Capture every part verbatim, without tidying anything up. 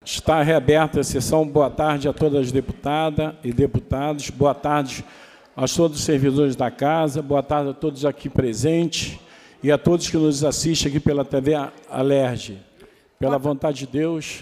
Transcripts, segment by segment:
Está reaberta a sessão. Boa tarde a todas as deputadas e deputados. Boa tarde a todos os servidores da casa. Boa tarde a todos aqui presentes e a todos que nos assistem aqui pela T V Alerj. Pela vontade de Deus.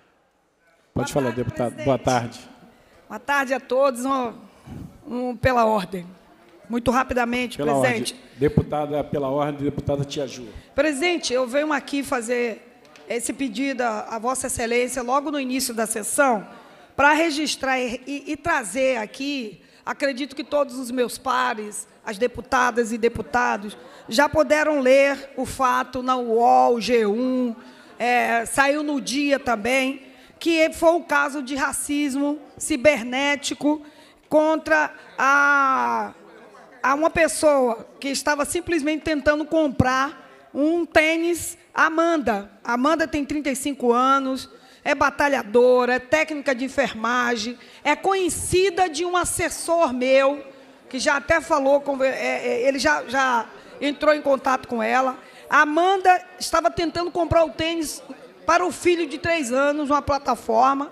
Pode falar, deputado. Boa tarde. Boa tarde a todos. Um, um, pela ordem. Muito rapidamente, pela presidente. Ordem. Deputada, pela ordem, deputada Tia Ju. Presidente, eu venho aqui fazer esse pedido à Vossa Excelência logo no início da sessão para registrar e, e, e trazer aqui, acredito que todos os meus pares, as deputadas e deputados, já puderam ler o fato na U O L, G um, é, saiu no Dia também, que foi o caso de racismo cibernético contra a, a uma pessoa que estava simplesmente tentando comprar um tênis. Amanda. Amanda tem trinta e cinco anos, é batalhadora, é técnica de enfermagem, é conhecida de um assessor meu, que já até falou, com, é, ele já, já entrou em contato com ela. A Amanda estava tentando comprar o tênis para o filho de três anos, uma plataforma,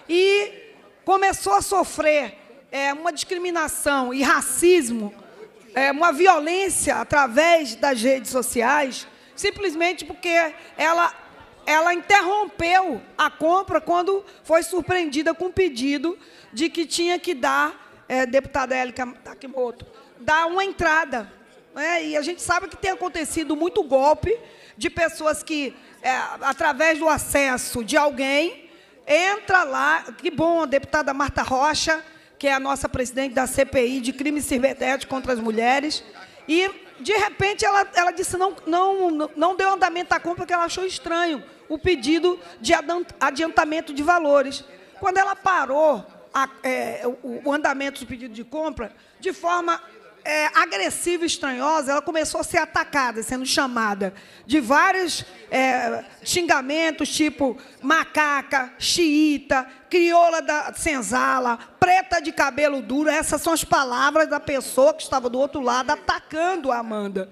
e começou a sofrer é, uma discriminação e racismo, é, uma violência através das redes sociais, simplesmente porque ela, ela interrompeu a compra quando foi surpreendida com o pedido de que tinha que dar, é, deputada Élica Takimoto, dar uma entrada. Né? E a gente sabe que tem acontecido muito golpe de pessoas que, é, através do acesso de alguém, entra lá, que bom, a deputada Marta Rocha, que é a nossa presidente da C P I de crimes cibernéticos contra as mulheres, e de repente, ela, ela disse não, não, não deu andamento à compra porque ela achou estranho o pedido de adiantamento de valores. Quando ela parou a, é, o, o andamento do pedido de compra, de forma é, agressiva e estranhosa, ela começou a ser atacada, sendo chamada de vários é, xingamentos, tipo macaca, xiita, crioula da senzala, preta de cabelo duro. Essas são as palavras da pessoa que estava do outro lado atacando a Amanda.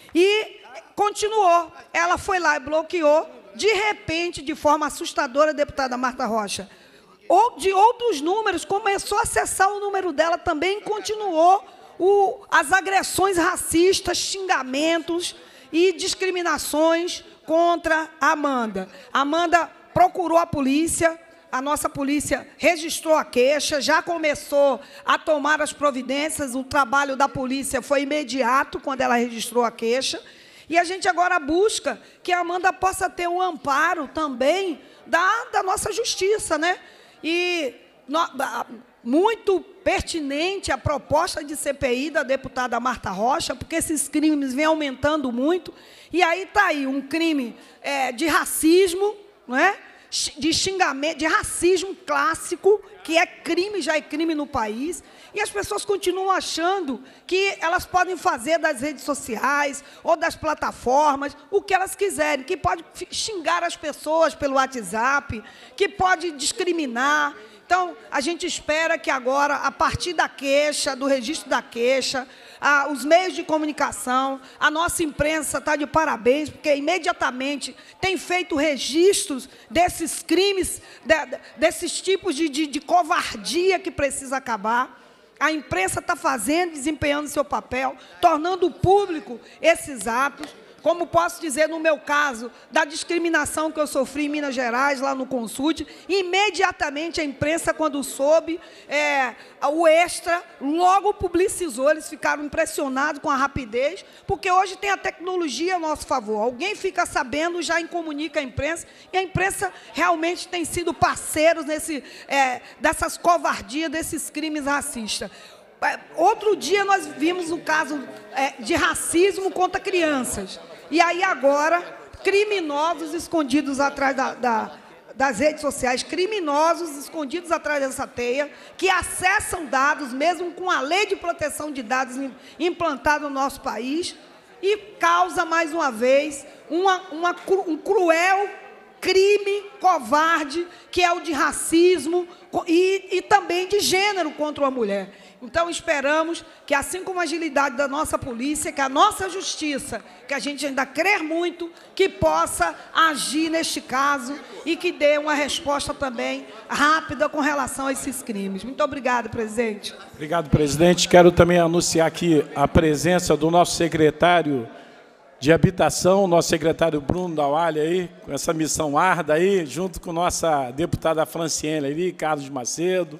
E continuou. Ela foi lá e bloqueou. De repente, de forma assustadora, a deputada Marta Rocha, ou de outros números, começou a acessar o número dela também e continuou o, as agressões racistas, xingamentos e discriminações contra a Amanda. A Amanda procurou a polícia. A nossa polícia registrou a queixa, já começou a tomar as providências, o trabalho da polícia foi imediato quando ela registrou a queixa, e a gente agora busca que a Amanda possa ter um amparo também da, da nossa justiça, né? E no, muito pertinente a proposta de C P I da deputada Marta Rocha, porque esses crimes vêm aumentando muito, e aí está aí um crime é, de racismo, não é? De xingamento, de racismo clássico, que é crime, já é crime no país, e as pessoas continuam achando que elas podem fazer das redes sociais ou das plataformas o que elas quiserem, que pode xingar as pessoas pelo WhatsApp, que pode discriminar. Então, a gente espera que agora, a partir da queixa, do registro da queixa, ah, os meios de comunicação, a nossa imprensa está de parabéns, porque imediatamente tem feito registros desses crimes, de, desses tipos de, de, de covardia que precisa acabar. A imprensa está fazendo, desempenhando seu papel, tornando público esses atos. Como posso dizer, no meu caso, da discriminação que eu sofri em Minas Gerais, lá no Consulte, imediatamente a imprensa, quando soube, é, o Extra logo publicizou, eles ficaram impressionados com a rapidez, porque hoje tem a tecnologia a nosso favor. Alguém fica sabendo, já incomunica a imprensa, e a imprensa realmente tem sido parceiros nesse, é, dessas covardias, desses crimes racistas. Outro dia nós vimos um caso é, de racismo contra crianças. E aí agora, criminosos escondidos atrás da, da, das redes sociais, criminosos escondidos atrás dessa teia, que acessam dados, mesmo com a lei de proteção de dados implantada no nosso país, e causa, mais uma vez, uma, uma, um cruel crime covarde, que é o de racismo e, e também de gênero contra uma mulher. Então, esperamos que, assim como a agilidade da nossa polícia, que a nossa justiça, que a gente ainda crê muito, que possa agir neste caso e que dê uma resposta também rápida com relação a esses crimes. Muito obrigada, presidente. Obrigado, presidente. Quero também anunciar aqui a presença do nosso secretário de Habitação, nosso secretário Bruno Daualha, aí, com essa missão árda aí, junto com nossa deputada Franciele ali, Carlos Macedo.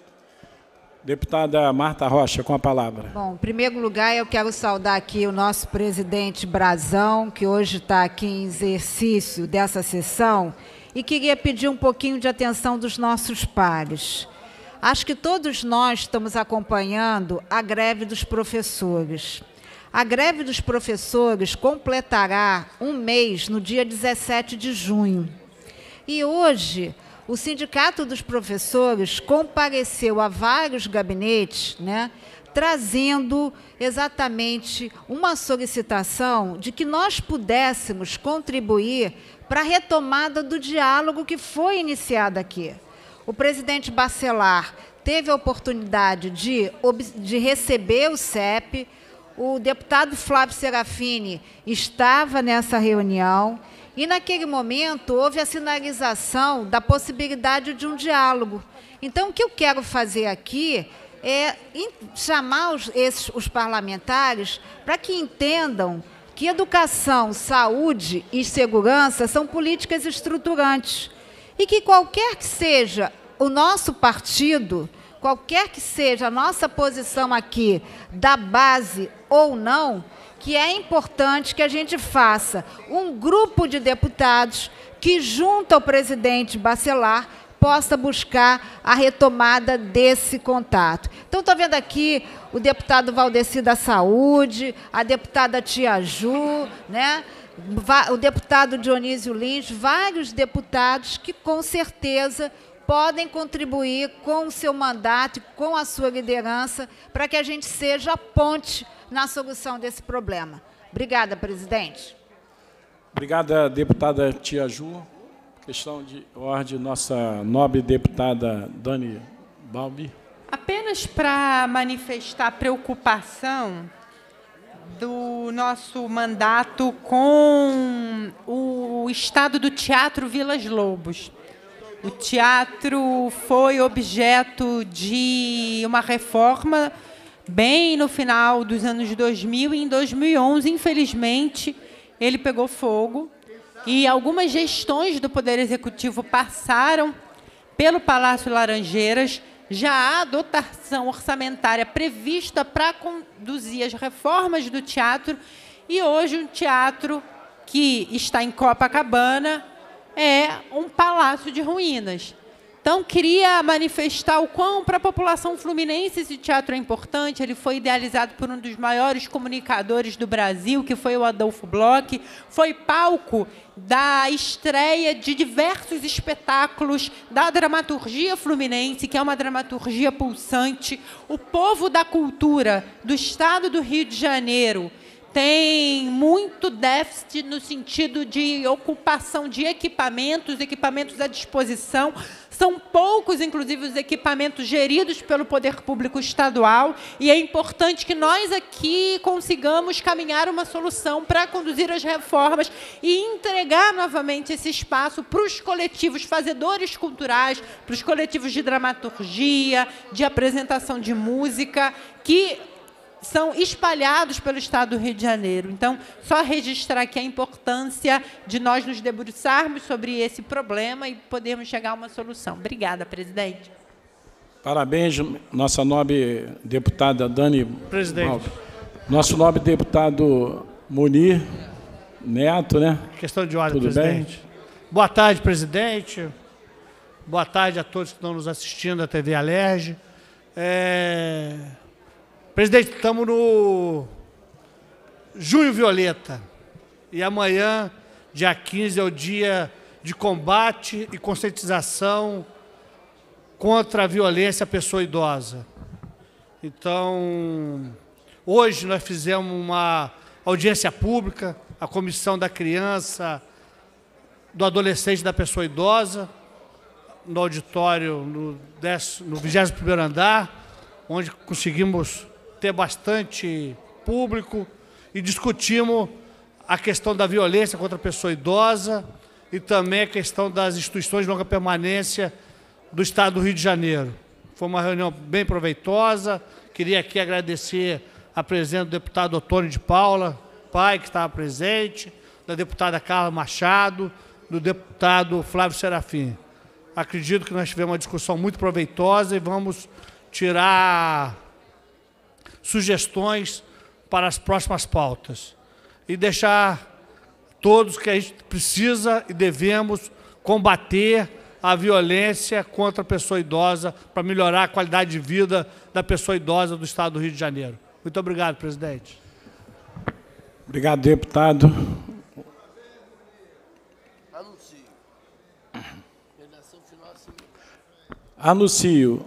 Deputada Marta Rocha, com a palavra. Bom, em primeiro lugar, eu quero saudar aqui o nosso presidente Brazão, que hoje está aqui em exercício dessa sessão, e queria pedir um pouquinho de atenção dos nossos pares. Acho que todos nós estamos acompanhando a greve dos professores. A greve dos professores completará um mês no dia dezessete de junho. E hoje, o Sindicato dos Professores compareceu a vários gabinetes, né, trazendo exatamente uma solicitação de que nós pudéssemos contribuir para a retomada do diálogo que foi iniciado aqui. O presidente Bacelar teve a oportunidade de, de receber o C E P, o deputado Flávio Serafini estava nessa reunião, e, naquele momento, houve a sinalização da possibilidade de um diálogo. Então, o que eu quero fazer aqui é chamar os, esses, os parlamentares para que entendam que educação, saúde e segurança são políticas estruturantes e que, qualquer que seja o nosso partido, qualquer que seja a nossa posição aqui, da base ou não, que é importante que a gente faça um grupo de deputados que, junto ao presidente Bacelar, possa buscar a retomada desse contato. Então, estou vendo aqui o deputado Valdeci da Saúde, a deputada Tia Ju, né? O deputado Dionísio Lins, vários deputados que, com certeza, podem contribuir com o seu mandato, com a sua liderança, para que a gente seja a ponte na solução desse problema. Obrigada, presidente. Obrigada, deputada Tia Ju. Questão de ordem, nossa nobre deputada Dani Balbi. Apenas para manifestar preocupação do nosso mandato com o estado do Teatro Vilas Lobos. O teatro foi objeto de uma reforma bem no final dos anos dois mil, e em dois mil e onze, infelizmente, ele pegou fogo, e algumas gestões do Poder Executivo passaram pelo Palácio Laranjeiras. Já há dotação orçamentária prevista para conduzir as reformas do teatro, e hoje um teatro que está em Copacabana é um palácio de ruínas. Então, queria manifestar o quão, para a população fluminense, esse teatro é importante. Ele foi idealizado por um dos maiores comunicadores do Brasil, que foi o Adolfo Bloch. Foi palco da estreia de diversos espetáculos da dramaturgia fluminense, que é uma dramaturgia pulsante. O povo da cultura do estado do Rio de Janeiro tem muito déficit no sentido de ocupação de equipamentos, equipamentos à disposição. São poucos, inclusive, os equipamentos geridos pelo poder público estadual, e é importante que nós aqui consigamos caminhar uma solução para conduzir as reformas e entregar novamente esse espaço para os coletivos fazedores culturais, para os coletivos de dramaturgia, de apresentação de música, que são espalhados pelo estado do Rio de Janeiro. Então, só registrar aqui a importância de nós nos debruçarmos sobre esse problema e podermos chegar a uma solução. Obrigada, presidente. Parabéns, nossa nobre deputada Dani. Presidente. Nosso nobre deputado Munir Neto, né? Questão de ordem, Tudo presidente. bem? Boa tarde, presidente. Boa tarde a todos que estão nos assistindo da T V Alerj. É... Presidente, estamos no Junho Violeta, e amanhã, dia quinze, é o dia de combate e conscientização contra a violência à pessoa idosa. Então, hoje nós fizemos uma audiência pública, a Comissão da Criança, do Adolescente e da Pessoa Idosa, no auditório, no, décimo, no vigésimo primeiro andar, onde conseguimos ter bastante público e discutimos a questão da violência contra a pessoa idosa e também a questão das instituições de longa permanência do Estado do Rio de Janeiro. Foi uma reunião bem proveitosa. Queria aqui agradecer a presença do deputado Otônio de Paula, pai, que estava presente, da deputada Carla Machado, do deputado Flávio Serafim. Acredito que nós tivemos uma discussão muito proveitosa e vamos tirar sugestões para as próximas pautas. E deixar todos que a gente precisa e devemos combater a violência contra a pessoa idosa para melhorar a qualidade de vida da pessoa idosa do Estado do Rio de Janeiro. Muito obrigado, presidente. Obrigado, deputado. Anuncio. Redação final assim. Anuncio.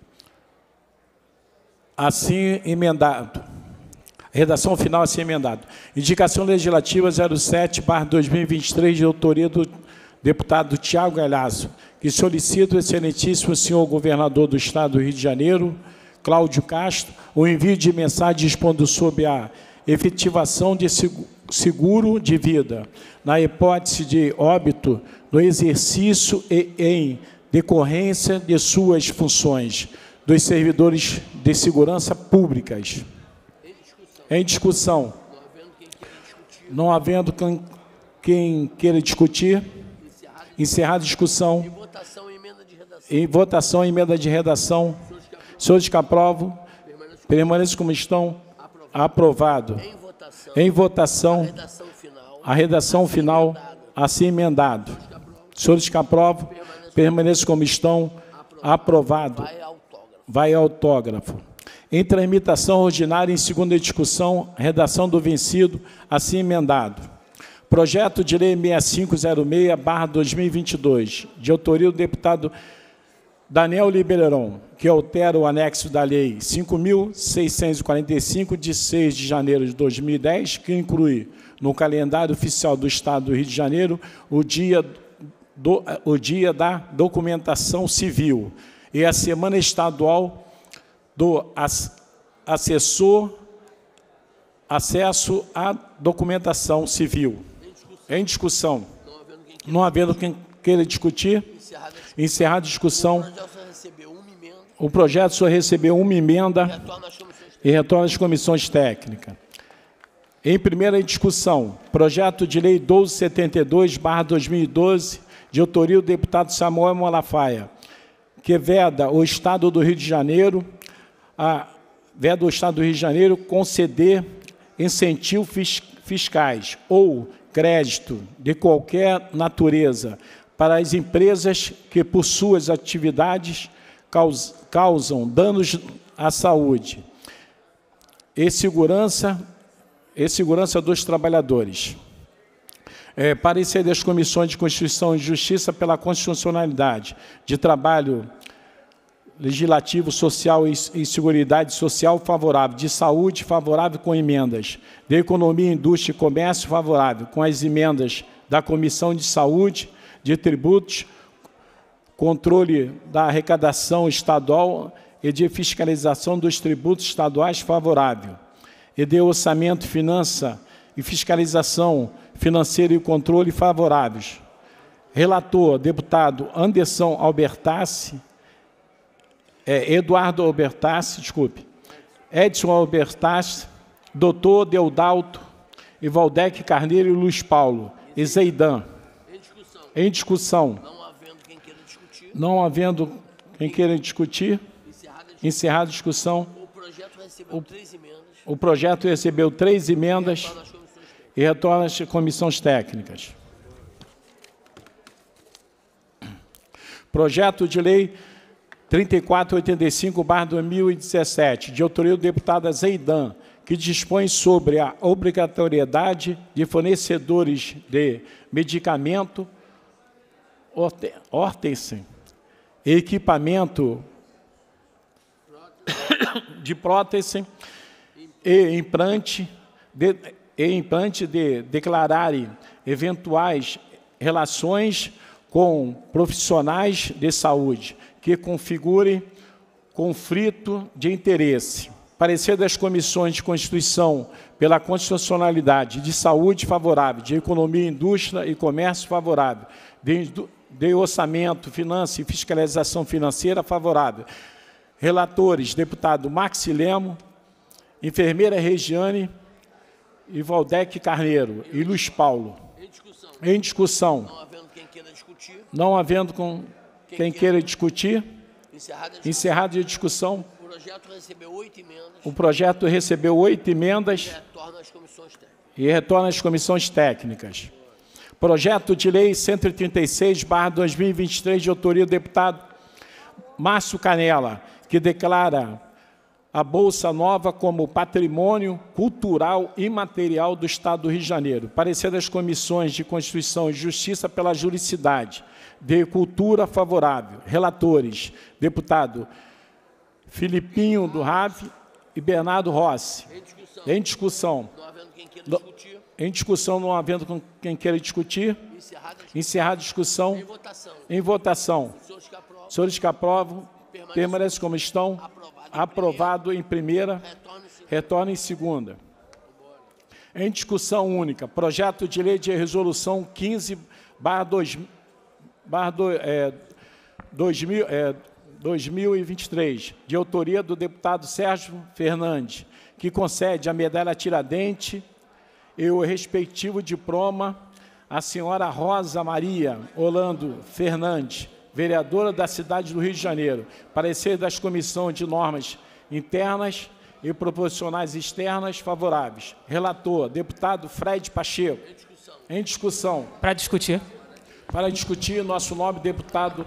Assim emendado. Redação final assim emendado. Indicação legislativa zero sete barra dois mil e vinte e três, de autoria do deputado Tiago Galhaço, que solicita o excelentíssimo senhor governador do Estado do Rio de Janeiro, Cláudio Castro, o envio de mensagem expondo sobre a efetivação de seguro de vida, na hipótese de óbito, no exercício e em decorrência de suas funções, dos servidores de segurança públicas. Em discussão. Não havendo quem, quem queira discutir, encerrada a discussão. Em votação, emenda de redação. Em votação, emenda de redação. Senhores que aprovam, permaneçam como estão. Aprovado. Em votação, em votação a redação final, a redação assim final, emendado. assim emendado. Senhores que aprovam, permaneçam como estão. Aprovado. Vai autógrafo. Vai autógrafo. Em tramitação ordinária, em segunda discussão, redação do vencido, assim emendado. Projeto de Lei seis cinco zero seis barra dois mil e vinte e dois, de autoria do deputado Daniel Liberon, que altera o anexo da Lei cinco mil seiscentos e quarenta e cinco, de seis de janeiro de dois mil e dez, que inclui no calendário oficial do Estado do Rio de Janeiro o dia, do, o dia da documentação civil e a Semana Estadual do assessor acesso à documentação civil. Em discussão. Não havendo quem queira discutir, encerrar a discussão. O projeto só recebeu uma emenda e retorna às comissões técnicas. Em primeira discussão, projeto de lei doze setenta e dois barra dois mil e doze, de autoria do deputado Samuel Malafaia, que veda o Estado do Rio de Janeiro a veda o Estado do Rio de Janeiro conceder incentivos fis, fiscais ou crédito de qualquer natureza para as empresas que, por suas atividades, caus, causam danos à saúde e segurança, e segurança dos trabalhadores. É, parecer das comissões de Constituição e Justiça pela constitucionalidade, de trabalho legislativo, social e seguridade social favorável, de saúde favorável com emendas, de economia, indústria e comércio favorável com as emendas da Comissão de Saúde, de tributos, controle da arrecadação estadual e de fiscalização dos tributos estaduais favorável, e de orçamento, finança e fiscalização financeira e controle favoráveis. Relator, deputado Anderson Albertassi, É, Eduardo Albertassi, desculpe, Edson Albertassi, doutor Deodalto, e Valdec Carneiro e Luiz Paulo, e Zeidan. Em discussão. Em discussão. Não havendo quem queira discutir. Não havendo quem queira discutir, encerrada a discussão. O projeto recebeu O, três emendas. o projeto recebeu três emendas E retorna às comissões técnicas. e retorna às comissões técnicas. Projeto de lei trinta e quatro oitenta e cinco barra dois mil e dezessete, de autoria do deputado Zeidan, que dispõe sobre a obrigatoriedade de fornecedores de medicamento, órtese, equipamento de prótese e implante de, e implante de declararem eventuais relações com profissionais de saúde que configurem conflito de interesse. Parecer das comissões de Constituição pela constitucionalidade, de saúde favorável, de economia, indústria e comércio favorável, de, de orçamento, finanças e fiscalização financeira favorável. Relatores, deputado Maxi Lemo, enfermeira Regiane e Valdec Carneiro e Luiz Paulo. Em discussão. Em discussão. Não havendo quem queira discutir. Não havendo com quem, quem queira discutir. Encerrada a discussão. Encerrada a discussão. O projeto recebeu oito emendas. O projeto recebeu oito emendas. E retorna às comissões técnicas. E retorna às comissões técnicas. Projeto de Lei cento e trinta e seis barra dois mil e vinte e três, de autoria do deputado Márcio Canella, que declara a Bolsa Nova como patrimônio cultural imaterial do Estado do Rio de Janeiro. Parecer das comissões de Constituição e Justiça pela juridicidade, de Cultura favorável. Relatores, deputado Filipinho do Rave e Bernardo Rossi. Em discussão. Em discussão. Não havendo quem queira Do- discutir. Em discussão, não havendo com quem queira discutir. Encerrada a discussão. Encerrada a discussão. Em votação. Em votação. Os senhores que aprovam. Senhores que aprovam, permanecem como estão. Aprovado em primeira, Retorna em segundo. retorna em segunda. Em discussão única, projeto de lei de resolução quinze barra dois mil e vinte e três, de autoria do deputado Sérgio Fernandes, que concede a medalha Tiradentes e o respectivo diploma à senhora Rosa Maria Orlando Fernandes, vereadora da cidade do Rio de Janeiro. Parecer das comissões de normas internas e proporcionais externas favoráveis. Relator, deputado Fred Pacheco. Em discussão. Em discussão. Para discutir. Para discutir, nosso nobre deputado.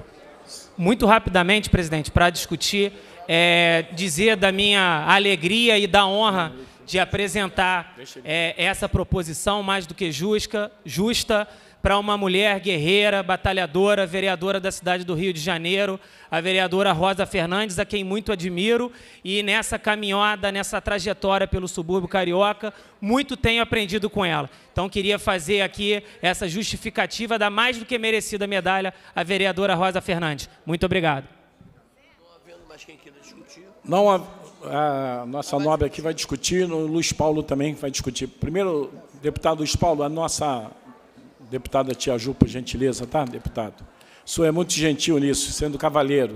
Muito rapidamente, presidente, para discutir, é, dizer da minha alegria e da honra de apresentar é, essa proposição mais do que justa, justa para uma mulher guerreira, batalhadora, vereadora da cidade do Rio de Janeiro, a vereadora Rosa Fernandes, a quem muito admiro, e nessa caminhada, nessa trajetória pelo subúrbio carioca, muito tenho aprendido com ela. Então, queria fazer aqui essa justificativa da mais do que merecida medalha à vereadora Rosa Fernandes. Muito obrigado. Não havendo mais quem queira discutir. Não, a, a nossa nobre aqui vai discutir, o Luiz Paulo também vai discutir. Primeiro, deputado Luiz Paulo, a nossa deputada Tia Ju, por gentileza, tá, deputado? O senhor é muito gentil nisso, sendo cavalheiro.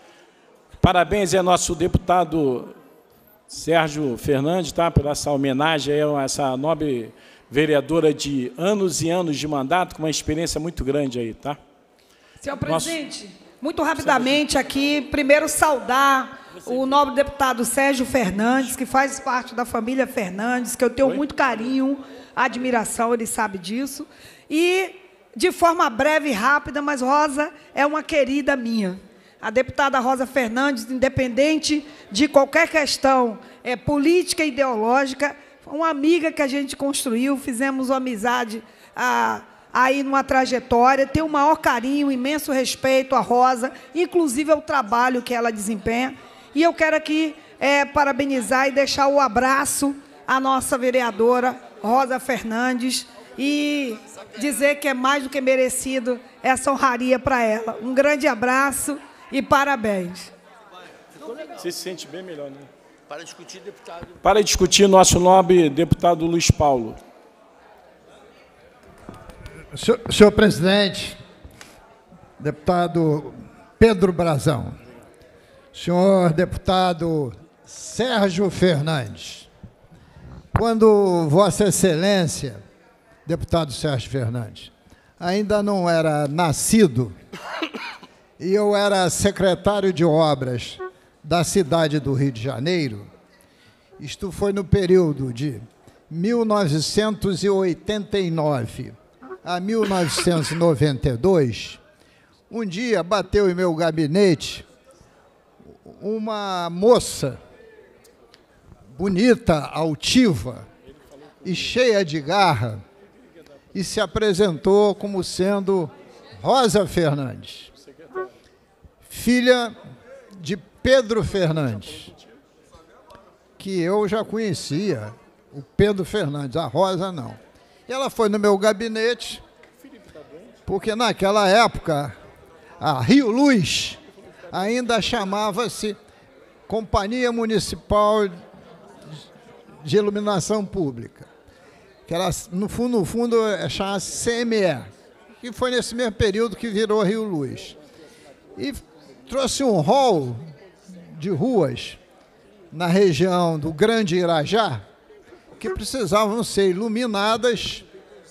Parabéns ao nosso deputado Sérgio Fernandes, tá, por essa homenagem a essa nobre vereadora de anos e anos de mandato, com uma experiência muito grande aí, tá? Senhor presidente, muito rapidamente aqui, primeiro saudar o nobre deputado Sérgio Fernandes, que faz parte da família Fernandes, que eu tenho muito carinho, admiração, ele sabe disso. E, de forma breve e rápida, mas Rosa é uma querida minha. A deputada Rosa Fernandes, independente de qualquer questão é, política e ideológica, uma amiga que a gente construiu, fizemos uma amizade a, aí numa trajetória, tenho o maior carinho, um imenso respeito à Rosa, inclusive ao trabalho que ela desempenha. E eu quero aqui é, parabenizar e deixar o abraço à nossa vereadora Rosa Fernandes e dizer que é mais do que merecido essa honraria para ela. Um grande abraço e parabéns. Você se sente bem melhor, né? Para discutir, deputado. Para discutir, nosso nobre deputado Luiz Paulo. Senhor, senhor presidente, deputado Pedro Brazão, senhor deputado Sérgio Fernandes, quando Vossa Excelência, deputado Sérgio Fernandes, ainda não era nascido e eu era secretário de obras da cidade do Rio de Janeiro, isto foi no período de mil novecentos e oitenta e nove a mil novecentos e noventa e dois, um dia bateu em meu gabinete uma moça bonita, altiva e cheia de garra, e se apresentou como sendo Rosa Fernandes, filha de Pedro Fernandes, que eu já conhecia, o Pedro Fernandes, a Rosa não. E ela foi no meu gabinete, porque naquela época a Rio Luz ainda chamava-se Companhia Municipal de Iluminação Pública, que era, no fundo, no fundo chamava-se C M E, que foi nesse mesmo período que virou Rio Luz. E trouxe um rol de ruas na região do Grande Irajá, que precisavam ser iluminadas,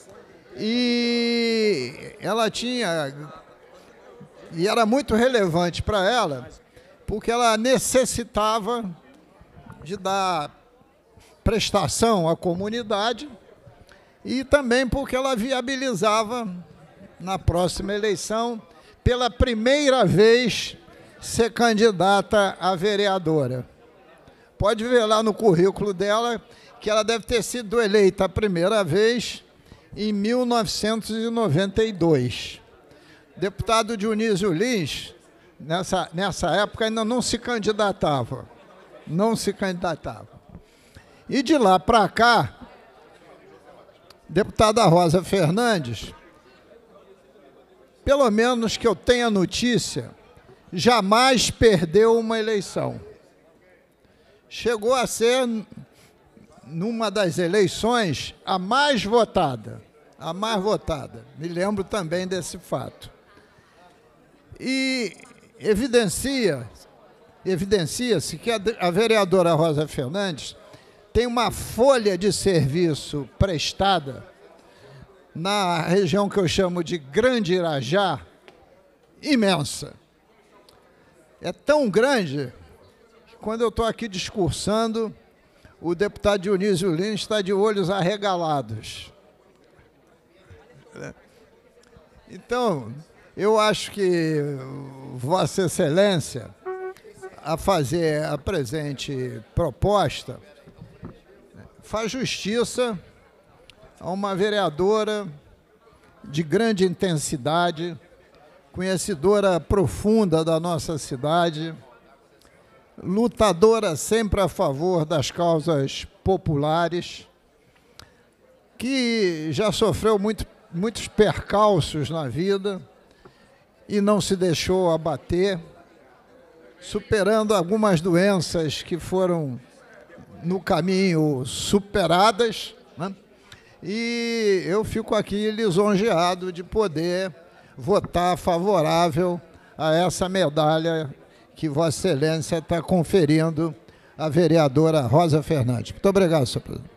e ela tinha, e era muito relevante para ela, porque ela necessitava de dar prestação à comunidade e também porque ela viabilizava, na próxima eleição, pela primeira vez, ser candidata a vereadora. Pode ver lá no currículo dela que ela deve ter sido eleita a primeira vez em mil novecentos e noventa e dois. Deputado Dionísio Lins, nessa, nessa época, ainda não se candidatava. Não se candidatava. E de lá para cá, deputada Rosa Fernandes, pelo menos que eu tenha notícia, jamais perdeu uma eleição. Chegou a ser, numa das eleições, a mais votada. A mais votada. Me lembro também desse fato. E evidencia, evidencia-se que a, a vereadora Rosa Fernandes tem uma folha de serviço prestada na região que eu chamo de Grande Irajá, imensa. É tão grande que, quando eu estou aqui discursando, o deputado Dionísio Lins está de olhos arregalados. Então, eu acho que Vossa Excelência, a fazer a presente proposta, faz justiça a uma vereadora de grande intensidade, conhecedora profunda da nossa cidade, lutadora sempre a favor das causas populares, que já sofreu muito, muitos percalços na vida e não se deixou abater, superando algumas doenças que foram no caminho superadas, né? E eu fico aqui lisonjeado de poder votar favorável a essa medalha que Vossa Excelência está conferindo à vereadora Rosa Fernandes. Muito obrigado, senhor presidente.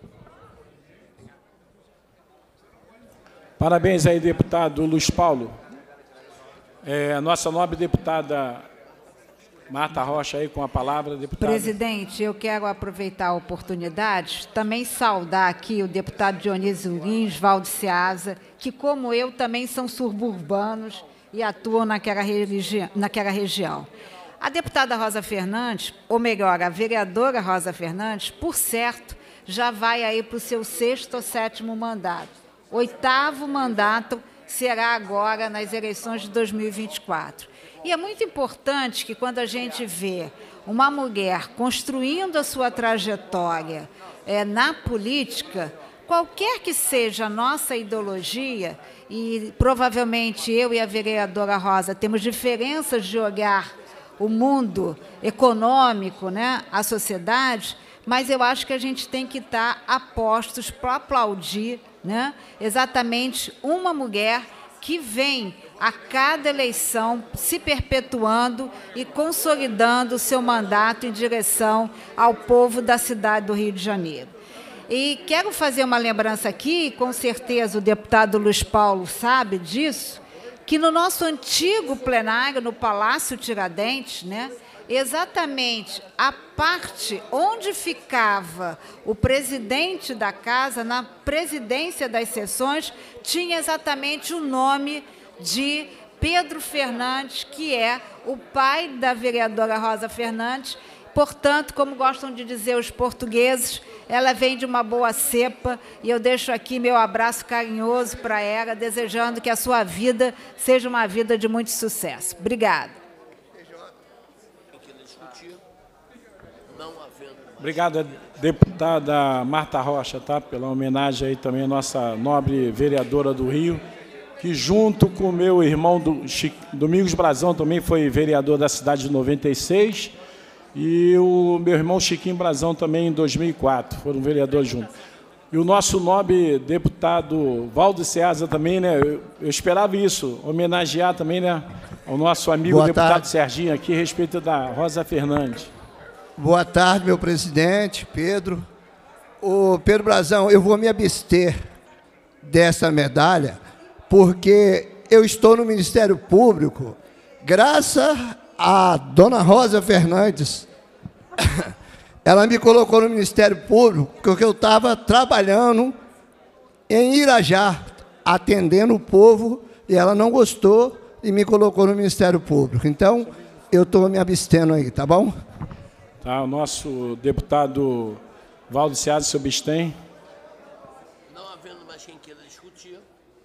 Parabéns aí, deputado Luiz Paulo. É, a nossa nobre deputada Marta Rocha aí com a palavra, deputada. Presidente, eu quero aproveitar a oportunidade, também saudar aqui o deputado Dionísio Lins, Valdo Ceasa, que, como eu, também são suburbanos e atuam naquela, religi naquela região. A deputada Rosa Fernandes, ou melhor, a vereadora Rosa Fernandes, por certo, já vai aí para o seu sexto ou sétimo mandato. Oitavo mandato será agora nas eleições de dois mil e vinte e quatro. E é muito importante que, quando a gente vê uma mulher construindo a sua trajetória é, na política, qualquer que seja a nossa ideologia, e provavelmente eu e a vereadora Rosa temos diferenças de olhar o mundo econômico, né, a sociedade, mas eu acho que a gente tem que estar a postos para aplaudir, né, exatamente uma mulher que vem a cada eleição se perpetuando e consolidando o seu mandato em direção ao povo da cidade do Rio de Janeiro. E quero fazer uma lembrança aqui, com certeza o deputado Luiz Paulo sabe disso, que no nosso antigo plenário, no Palácio Tiradentes, né, exatamente a parte onde ficava o presidente da casa, na presidência das sessões, tinha exatamente o nome de Pedro Fernandes, que é o pai da vereadora Rosa Fernandes. Portanto, como gostam de dizer os portugueses, ela vem de uma boa cepa, e eu deixo aqui meu abraço carinhoso para ela, desejando que a sua vida seja uma vida de muito sucesso. Obrigada. Obrigado, deputada Marta Rocha, tá, pela homenagem aí também à nossa nobre vereadora do Rio, que junto com o meu irmão do Chico, Domingos Brazão, também foi vereador da cidade de noventa e seis, e o meu irmão Chiquinho Brazão também em dois mil e quatro, foram vereadores juntos. E o nosso nobre deputado Valdo César também, né? Eu, eu esperava isso, homenagear também, né, ao nosso amigo Boa deputado tarde. Serginho aqui, a respeito da Rosa Fernandes. Boa tarde, meu presidente, Pedro. Ô, Pedro Brazão, eu vou me abster dessa medalha, porque eu estou no Ministério Público graças a dona Rosa Fernandes. Ela me colocou no Ministério Público porque eu estava trabalhando em Irajá, atendendo o povo, e ela não gostou e me colocou no Ministério Público. Então, eu estou me abstendo aí, tá bom? Tá, o nosso deputado Valdo César se abstém. Não havendo mais quem queira discutir.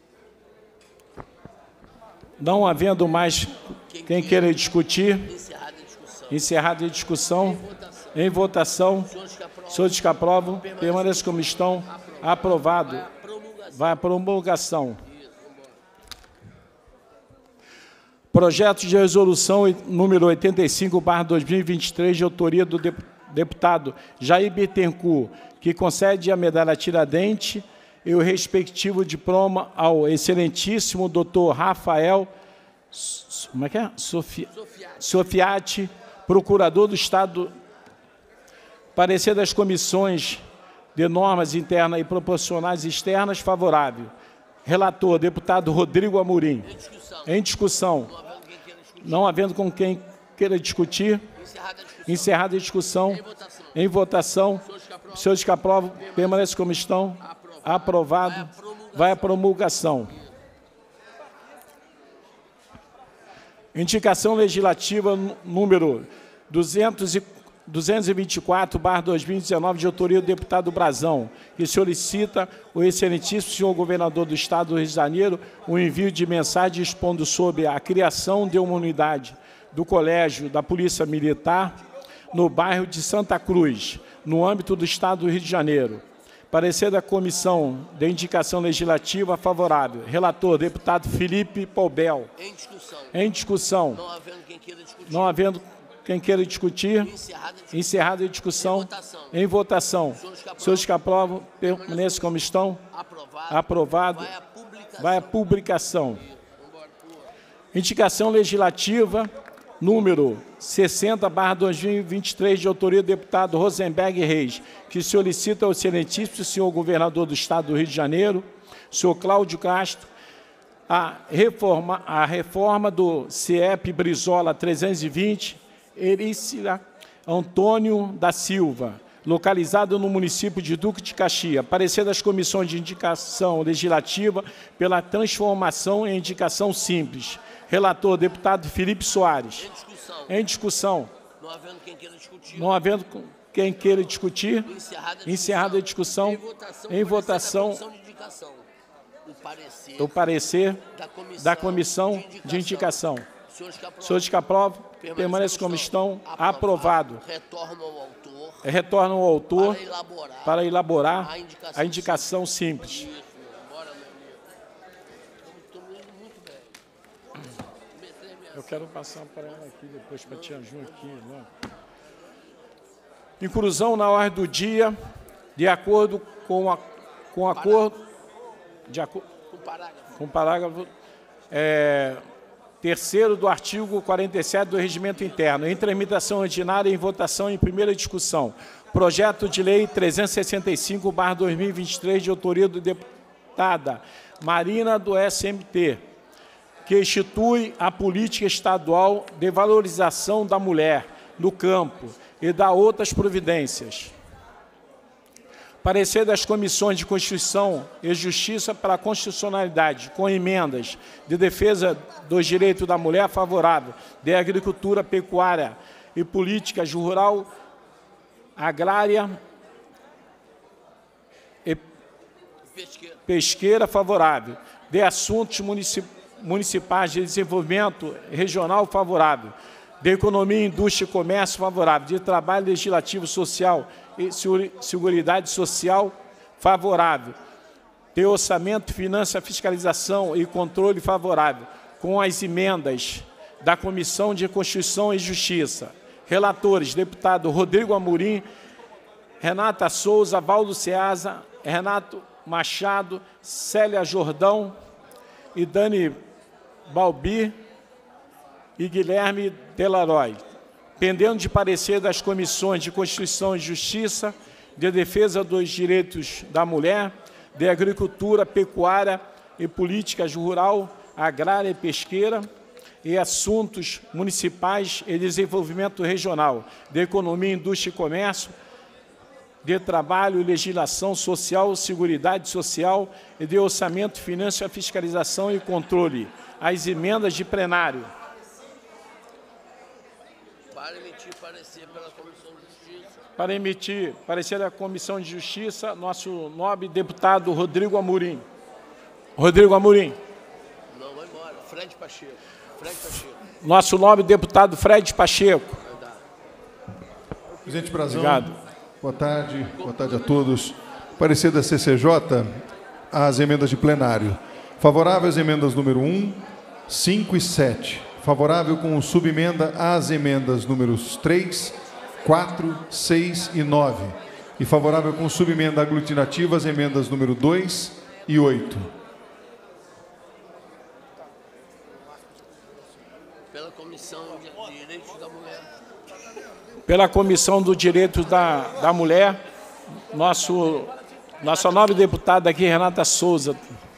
Não havendo mais quem queira discutir, Encerrada a discussão. encerrada a discussão, em votação, senhores que aprovam, permaneçam como estão, aprovado. Vai à promulgação. Projeto de resolução número oitenta e cinco barra dois mil e vinte e três, de autoria do deputado Jair Bittencourt, que concede a medalha Tiradentes e o respectivo diploma ao excelentíssimo doutor Rafael, como é que é? Sofi, Sofiati, procurador do Estado. Parecer das comissões de normas internas e proporcionais externas, favorável. Relator, deputado Rodrigo Amorim. Em discussão. Em discussão. Não havendo quem queira discutir. Não havendo com quem queira discutir, Encerrada a discussão. encerrada a discussão. Em votação. Em votação. Senhores que aprovam. Senhores que aprovam, permaneçam como estão. Aprovado. Vai à promulgação. Indicação legislativa número duzentos e vinte e quatro barra dois mil e dezenove, de autoria do deputado Brazão, que solicita o excelentíssimo senhor governador do Estado do Rio de Janeiro o envio de mensagem expondo sobre a criação de uma unidade do Colégio da Polícia Militar no bairro de Santa Cruz, no âmbito do Estado do Rio de Janeiro. Parecer da Comissão de Indicação Legislativa favorável. Relator, deputado Felipe Poubel. Em discussão. Em discussão. Não havendo quem queira discutir. Não havendo quem queira discutir, Encerrada a discussão. encerrada a discussão, Em votação. em votação. Senhores que aprovam, permaneçam como estão. Aprovado. Aprovado. Vai à publicação. Vai à publicação. Indicação legislativa número sessenta barra dois mil e vinte e três, de autoria do deputado Rosenberg Reis, que solicita ao excelentíssimo senhor governador do Estado do Rio de Janeiro, senhor Cláudio Castro, a reforma, a reforma do C E P Brizola trezentos e vinte, Erícila Antônio da Silva, localizado no município de Duque de Caxias. Parecer das comissões de indicação legislativa pela transformação em indicação simples. Relator, deputado Felipe Soares. Em discussão. Em discussão. Não havendo quem queira discutir. Não havendo quem queira discutir, Encerrada a encerrada a discussão, Em votação. em votação, Comissão de indicação. O parecer. o parecer Da comissão, da comissão de indicação. Senhores que aprovam. Senhores que aprovam, permaneçam como estão. Aprovado. Retornam ao autor Retornam ao autor para elaborar, para elaborar a indicação, a indicação simples. Isso, bora, meu amigo. Estamos indo muito bem. Meter minha Eu quero passar para ela aqui depois, para a tia Ju aqui. Né? Inclusão na ordem do dia, de acordo com a com acordo de acordo com parágrafo. com o parágrafo é, terceiro do artigo quarenta e sete do Regimento Interno, em tramitação ordinária e em votação em primeira discussão. Projeto de Lei trezentos e sessenta e cinco barra dois mil e vinte e três, de autoria do deputada Marina do S M T, que institui a política estadual de valorização da mulher no campo e dá outras providências. Parecer das Comissões de Constituição e Justiça para a Constitucionalidade, com emendas de defesa dos direitos da mulher favorável, de agricultura, pecuária e políticas rural, agrária e Pesqueira. pesqueira favorável, de assuntos municipais de desenvolvimento regional favorável, de economia, indústria e comércio favorável, de trabalho legislativo social e seguridade social favorável, ter orçamento, finança, fiscalização e controle favorável, com as emendas da Comissão de Constituição e Justiça. Relatores, deputado Rodrigo Amorim, Renata Souza, Valdo Ceasa, Renato Machado, Célia Jordão e Dani Balbi e Guilherme Delaroy. Pendendo de parecer das comissões de Constituição e Justiça, de Defesa dos Direitos da Mulher, de Agricultura, Pecuária e Políticas Rural, Agrária e Pesqueira, e Assuntos Municipais e Desenvolvimento Regional, de Economia, Indústria e Comércio, de Trabalho, Legislação Social, Seguridade Social e de Orçamento, Finança, Fiscalização e Controle. As emendas de plenário. Para emitir parecer pela Comissão de Justiça. Para emitir parecer da Comissão de Justiça, nosso nobre deputado Rodrigo Amorim. Rodrigo Amorim. Não, vai embora. Fred Pacheco. Fred Pacheco. Nosso nobre deputado Fred Pacheco. Presidente Brazão. Obrigado. Boa tarde. Boa tarde a todos. Parecer da C C J às emendas de plenário. Favorável às emendas número um, cinco e sete. Favorável com subemenda às emendas números três, quatro, seis e nove. E favorável com subemenda aglutinativa às emendas número dois e oito. Pela Comissão de Direitos da Mulher. Pela Comissão do Direito da, da Mulher, nosso, nossa nova deputada aqui, Renata Souza.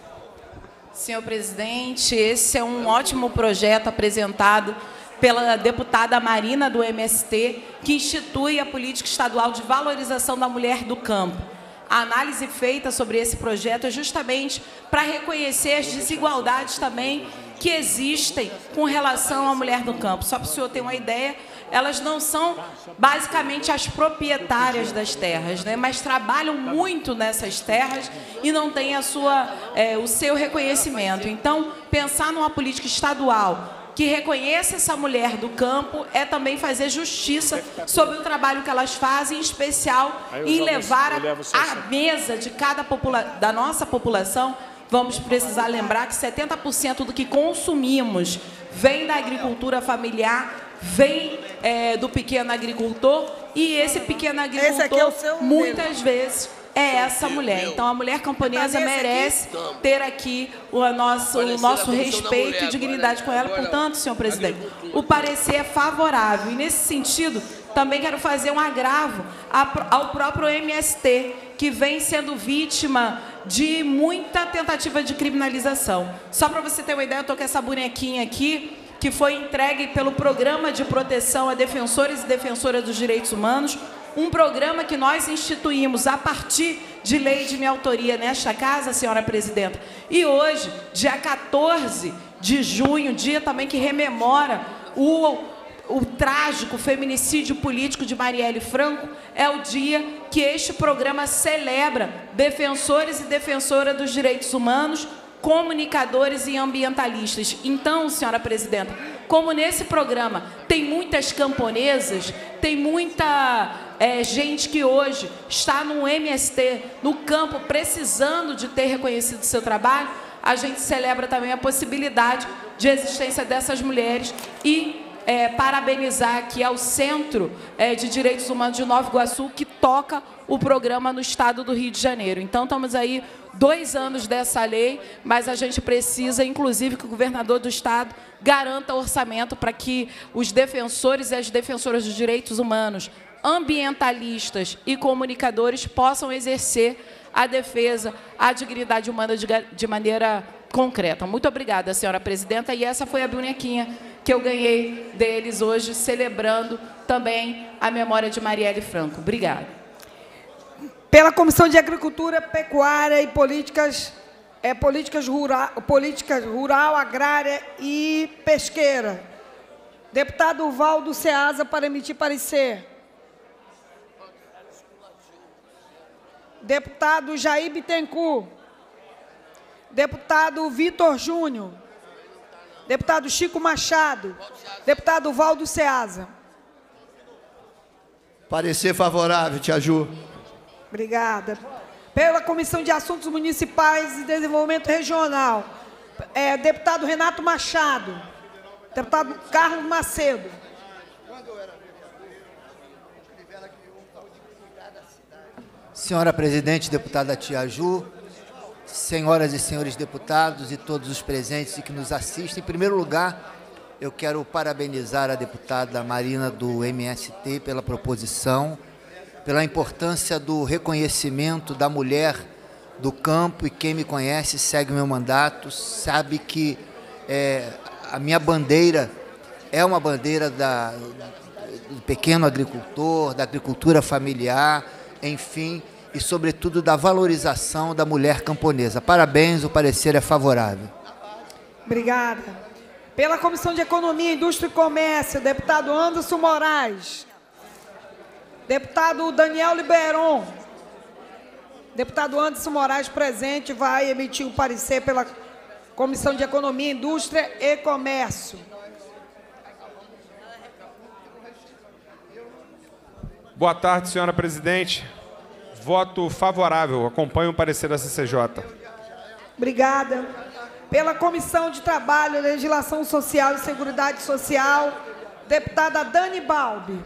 Senhor presidente, esse é um ótimo projeto apresentado pela deputada Marina, do M S T, que institui a política estadual de valorização da mulher do campo. A análise feita sobre esse projeto é justamente para reconhecer as desigualdades também que existem com relação à mulher do campo. Só para o senhor ter uma ideia, elas não são basicamente as proprietárias das terras, né, mas trabalham muito nessas terras e não têm a sua, é, o seu reconhecimento. Então, pensar numa política estadual que reconheça essa mulher do campo é também fazer justiça sobre o trabalho que elas fazem, em especial em levar à mesa de cada popula da nossa população. Vamos precisar lembrar que setenta por cento do que consumimos vem da agricultura familiar, vem é, do pequeno agricultor, e esse pequeno agricultor, muitas vezes, é essa mulher. Então, a mulher camponesa merece ter aqui o nosso, o nosso respeito e dignidade com ela. Portanto, senhor presidente, o parecer é favorável. E, nesse sentido, também quero fazer um agravo ao próprio M S T, que vem sendo vítima de muita tentativa de criminalização. Só para você ter uma ideia, eu estou com essa bonequinha aqui, que foi entregue pelo Programa de Proteção a Defensores e Defensoras dos Direitos Humanos, um programa que nós instituímos a partir de lei de minha autoria nesta casa, senhora presidenta. E hoje, dia quatorze de junho, dia também que rememora o, o trágico feminicídio político de Marielle Franco, é o dia que este programa celebra defensores e defensoras dos direitos humanos, comunicadores e ambientalistas. Então, senhora presidenta, como nesse programa tem muitas camponesas, tem muita é, gente que hoje está no M S T, no campo, precisando de ter reconhecido o seu trabalho, a gente celebra também a possibilidade de existência dessas mulheres e é, parabenizar aqui ao Centro é, de Direitos Humanos de Nova Iguaçu, que toca o programa no estado do Rio de Janeiro. Então, estamos aí dois anos dessa lei, mas a gente precisa, inclusive, que o governador do estado garanta orçamento para que os defensores e as defensoras dos direitos humanos, ambientalistas e comunicadores possam exercer a defesa, a dignidade humana de, de maneira concreta. Muito obrigada, senhora presidenta. E essa foi a bonequinha que eu ganhei deles hoje, celebrando também a memória de Marielle Franco. Obrigada. Pela Comissão de Agricultura, Pecuária e Políticas, é, políticas, rural, políticas Rural, Agrária e Pesqueira. Deputado Valdo Ceasa, para emitir parecer. Deputado Jair Bittencourt. Deputado Vitor Júnior. Deputado Chico Machado. Deputado Valdo Ceasa. Parecer favorável, tia Ju. Obrigada. Pela Comissão de Assuntos Municipais e Desenvolvimento Regional, é, deputado Renato Machado, deputado Carlos Macedo. Senhora presidente, deputada Tia Ju, senhoras e senhores deputados e todos os presentes e que nos assistem, em primeiro lugar, eu quero parabenizar a deputada Marina do M S T pela proposição, pela importância do reconhecimento da mulher do campo, e quem me conhece, segue o meu mandato, sabe que é, a minha bandeira é uma bandeira da, do pequeno agricultor, da agricultura familiar, enfim, e sobretudo da valorização da mulher camponesa. Parabéns, o parecer é favorável. Obrigada. Pela Comissão de Economia, Indústria e Comércio, deputado Anderson Moraes, deputado Daniel Liberon, deputado Anderson Moraes presente, vai emitir o parecer pela Comissão de Economia, Indústria e Comércio. Boa tarde, senhora presidente. Voto favorável. Acompanho o parecer da C C J. Obrigada. Pela Comissão de Trabalho, Legislação Social e Seguridade Social, deputada Dani Balbi.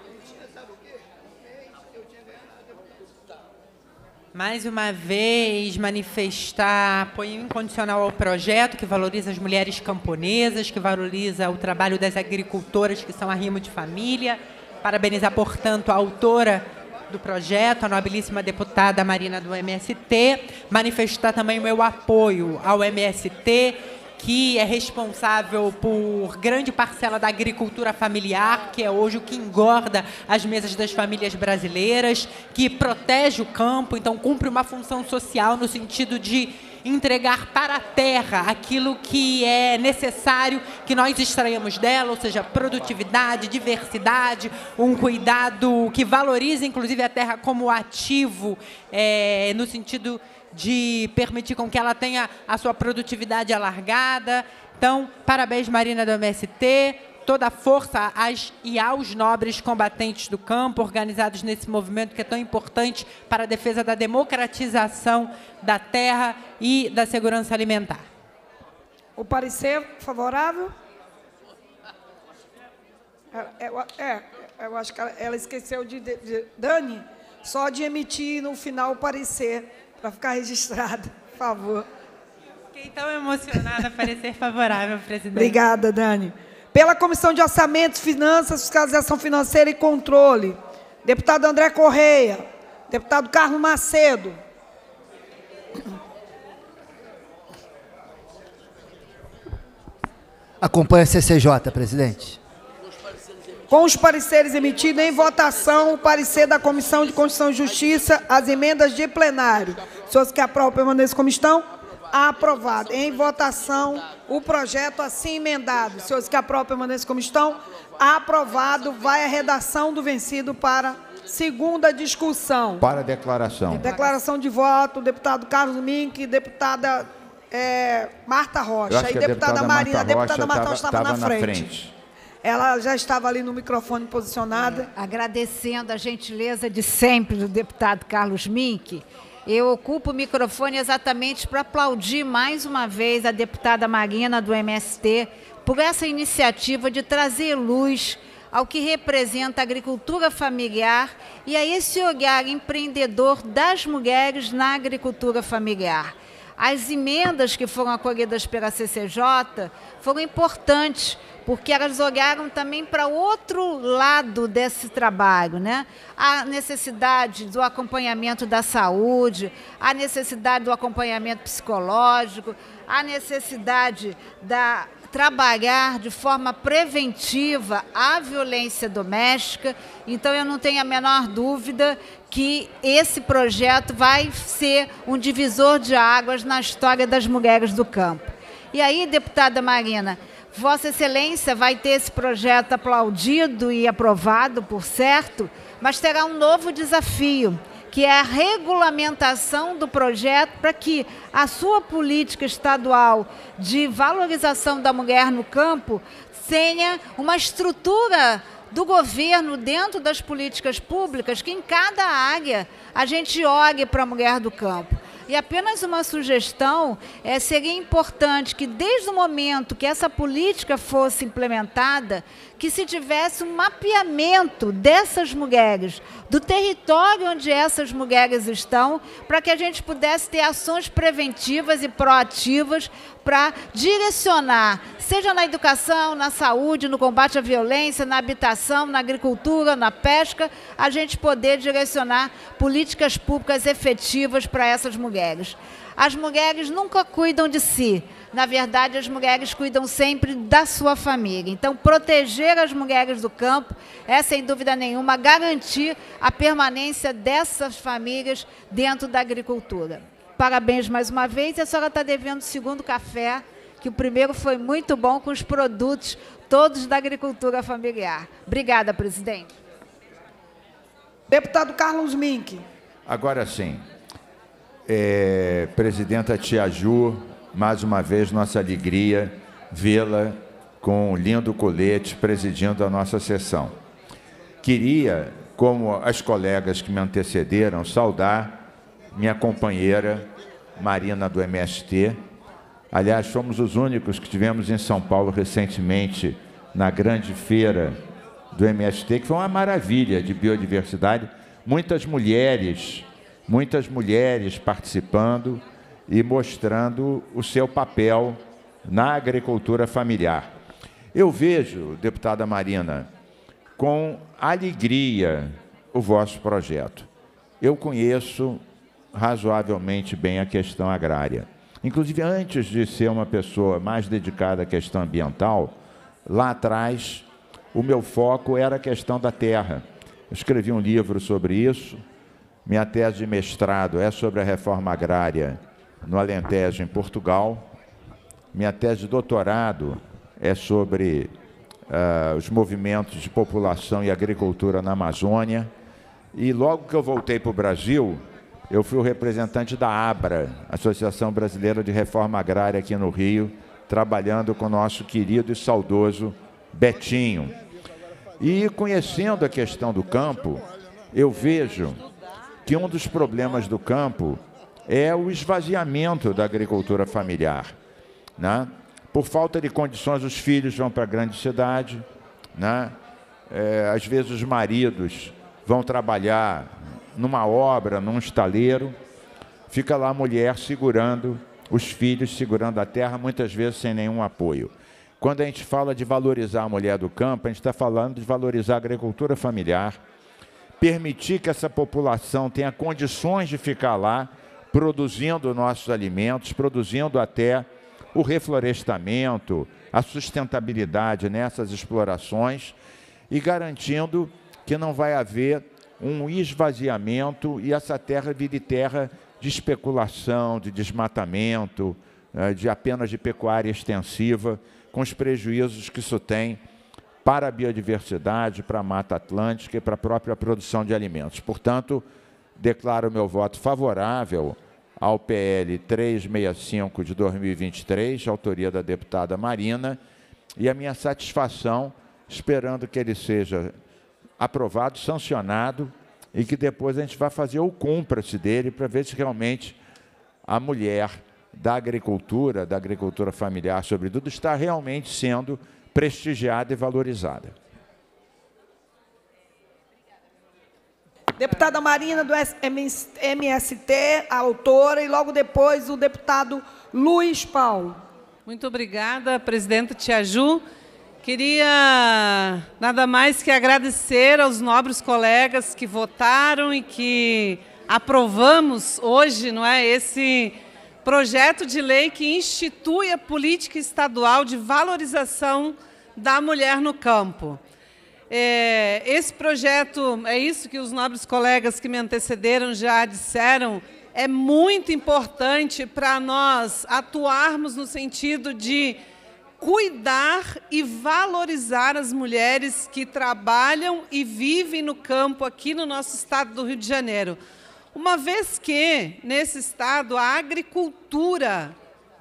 Mais uma vez, manifestar apoio incondicional ao projeto que valoriza as mulheres camponesas, que valoriza o trabalho das agricultoras que são arrimo de família. Parabenizar, portanto, a autora do projeto, a nobilíssima deputada Marina do M S T. Manifestar também o meu apoio ao M S T, que é responsável por grande parcela da agricultura familiar, que é hoje o que engorda as mesas das famílias brasileiras, que protege o campo, então cumpre uma função social no sentido de entregar para a terra aquilo que é necessário que nós extraímos dela, ou seja, produtividade, diversidade, um cuidado que valorize, inclusive, a terra como ativo, é, no sentido de permitir com que ela tenha a sua produtividade alargada. Então, parabéns, Marina do M S T, toda a força às e aos nobres combatentes do campo, organizados nesse movimento que é tão importante para a defesa da democratização da terra e da segurança alimentar. O parecer favorável? É, é, é, eu acho que ela, ela esqueceu de, de, de... Dani, só de emitir no final o parecer, para ficar registrado, por favor. Fiquei tão emocionada, parecer favorável, presidente. Obrigada, Dani. Pela Comissão de Orçamento, Finanças, Fiscalização Financeira e Controle, deputado André Correia, deputado Carlos Macedo. Acompanha a C C J, presidente. Com os pareceres emitidos em votação, o parecer da Comissão de Constituição e Justiça, as emendas de plenário. Senhores que aprovam, permaneçam como estão. Aprovado. Em votação, o projeto assim emendado. Senhores que aprovam, permaneçam como estão. Aprovado. Vai a redação do vencido para segunda discussão. Para a declaração. Declaração de voto, deputado Carlos Mink, deputada é, Marta Rocha. Eu acho que e deputada, a deputada Marina. A deputada Marta Rocha estava na, na frente. frente. Ela já estava ali no microfone posicionada. Agradecendo a gentileza de sempre do deputado Carlos Mink, eu ocupo o microfone exatamente para aplaudir mais uma vez a deputada Marina do M S T por essa iniciativa de trazer luz ao que representa a agricultura familiar e a esse olhar empreendedor das mulheres na agricultura familiar. As emendas que foram acolhidas pela C C J foram importantes, porque elas olharam também para outro lado desse trabalho, né? A necessidade do acompanhamento da saúde, a necessidade do acompanhamento psicológico, a necessidade da trabalhar de forma preventiva a violência doméstica. Então, eu não tenho a menor dúvida que esse projeto vai ser um divisor de águas na história das mulheres do campo. E aí, deputada Marina, Vossa Excelência vai ter esse projeto aplaudido e aprovado, por certo, mas terá um novo desafio, que é a regulamentação do projeto para que a sua política estadual de valorização da mulher no campo tenha uma estrutura do governo, dentro das políticas públicas, que em cada área a gente olhe para a mulher do campo. E apenas uma sugestão, é, seria importante que, desde o momento que essa política fosse implementada, que se tivesse um mapeamento dessas mulheres, do território onde essas mulheres estão, para que a gente pudesse ter ações preventivas e proativas para direcionar, seja na educação, na saúde, no combate à violência, na habitação, na agricultura, na pesca, a gente poder direcionar políticas públicas efetivas para essas mulheres. As mulheres nunca cuidam de si. Na verdade, as mulheres cuidam sempre da sua família. Então, proteger as mulheres do campo é, sem dúvida nenhuma, garantir a permanência dessas famílias dentro da agricultura. Parabéns mais uma vez. E a senhora está devendo o segundo café, que o primeiro foi muito bom, com os produtos todos da agricultura familiar. Obrigada, presidente. Deputado Carlos Mink. Agora sim. É, presidenta Tia Ju, mais uma vez, nossa alegria vê-la com um lindo colete presidindo a nossa sessão. Queria, como as colegas que me antecederam, saudar minha companheira Marina do M S T. Aliás, fomos os únicos que tivemos em São Paulo recentemente na grande feira do M S T, que foi uma maravilha de biodiversidade. Muitas mulheres, muitas mulheres participando e mostrando o seu papel na agricultura familiar. Eu vejo, deputada Marina, com alegria o vosso projeto. Eu conheço razoavelmente bem a questão agrária. Inclusive, antes de ser uma pessoa mais dedicada à questão ambiental, lá atrás, o meu foco era a questão da terra. Eu escrevi um livro sobre isso. Minha tese de mestrado é sobre a reforma agrária no Alentejo, em Portugal. Minha tese de doutorado é sobre uh, os movimentos de população e agricultura na Amazônia. E logo que eu voltei para o Brasil, eu fui o representante da ABRA, Associação Brasileira de Reforma Agrária, aqui no Rio, trabalhando com o nosso querido e saudoso Betinho. E conhecendo a questão do campo, eu vejo que um dos problemas do campo é o esvaziamento da agricultura familiar, né? Por falta de condições, os filhos vão para a grande cidade, né? É, às vezes os maridos vão trabalhar numa obra, num estaleiro, fica lá a mulher segurando os filhos, segurando a terra, muitas vezes sem nenhum apoio. Quando a gente fala de valorizar a mulher do campo, a gente está falando de valorizar a agricultura familiar, permitir que essa população tenha condições de ficar lá, produzindo nossos alimentos, produzindo até o reflorestamento, a sustentabilidade nessas explorações e garantindo que não vai haver um esvaziamento e essa terra vire terra de especulação, de desmatamento, de apenas de pecuária extensiva, com os prejuízos que isso tem para a biodiversidade, para a Mata Atlântica e para a própria produção de alimentos. Portanto, declaro meu voto favorável ao P L trezentos e sessenta e cinco de dois mil e vinte e três, autoria da deputada Marina, e a minha satisfação, esperando que ele seja aprovado, sancionado, e que depois a gente vai fazer o cúmplice dele para ver se realmente a mulher da agricultura, da agricultura familiar, sobretudo, está realmente sendo prestigiada e valorizada. Deputada Marina, do M S T, a autora, e logo depois o deputado Luiz Paulo. Muito obrigada, presidenta Tia Ju. Queria nada mais que agradecer aos nobres colegas que votaram e que aprovamos hoje, não é, esse projeto de lei que institui a política estadual de valorização da mulher no campo. É, esse projeto, é isso que os nobres colegas que me antecederam já disseram, é muito importante para nós atuarmos no sentido de cuidar e valorizar as mulheres que trabalham e vivem no campo aqui no nosso estado do Rio de Janeiro. Uma vez que, nesse estado, a agricultura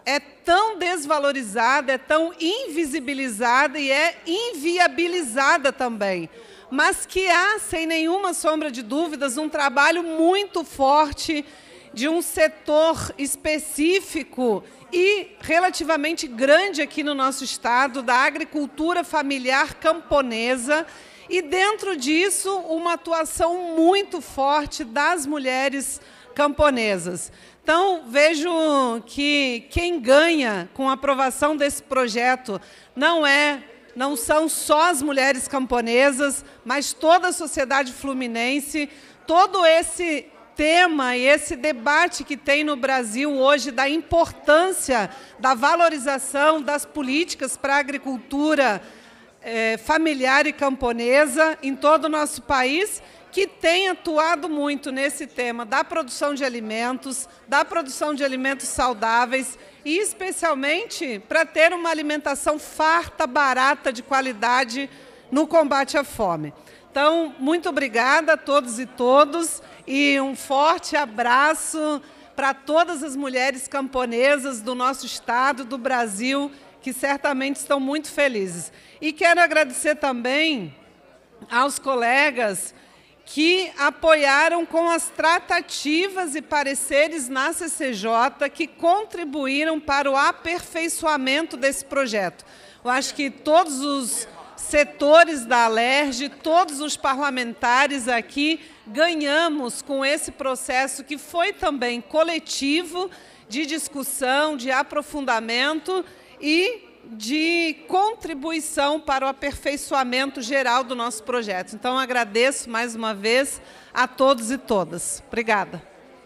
é tão desvalorizada, é tão invisibilizada e é inviabilizada também. Mas que há, sem nenhuma sombra de dúvidas, um trabalho muito forte de um setor específico e relativamente grande aqui no nosso estado, da agricultura familiar camponesa, e dentro disso uma atuação muito forte das mulheres camponesas. Então, vejo que quem ganha com a aprovação desse projeto não é, não são só as mulheres camponesas, mas toda a sociedade fluminense, todo esse tema e esse debate que tem no Brasil hoje da importância da valorização das políticas para a agricultura eh, familiar e camponesa em todo o nosso país, que tem atuado muito nesse tema da produção de alimentos, da produção de alimentos saudáveis e, especialmente, para ter uma alimentação farta, barata, de qualidade no combate à fome. Então, muito obrigada a todos e todos e um forte abraço para todas as mulheres camponesas do nosso estado, do Brasil, que certamente estão muito felizes. E quero agradecer também aos colegas que apoiaram com as tratativas e pareceres na C C J, que contribuíram para o aperfeiçoamento desse projeto. Eu acho que todos os setores da Alerj, todos os parlamentares aqui, ganhamos com esse processo que foi também coletivo, de discussão, de aprofundamento e de contribuição para o aperfeiçoamento geral do nosso projeto. Então, agradeço mais uma vez a todos e todas. Obrigada.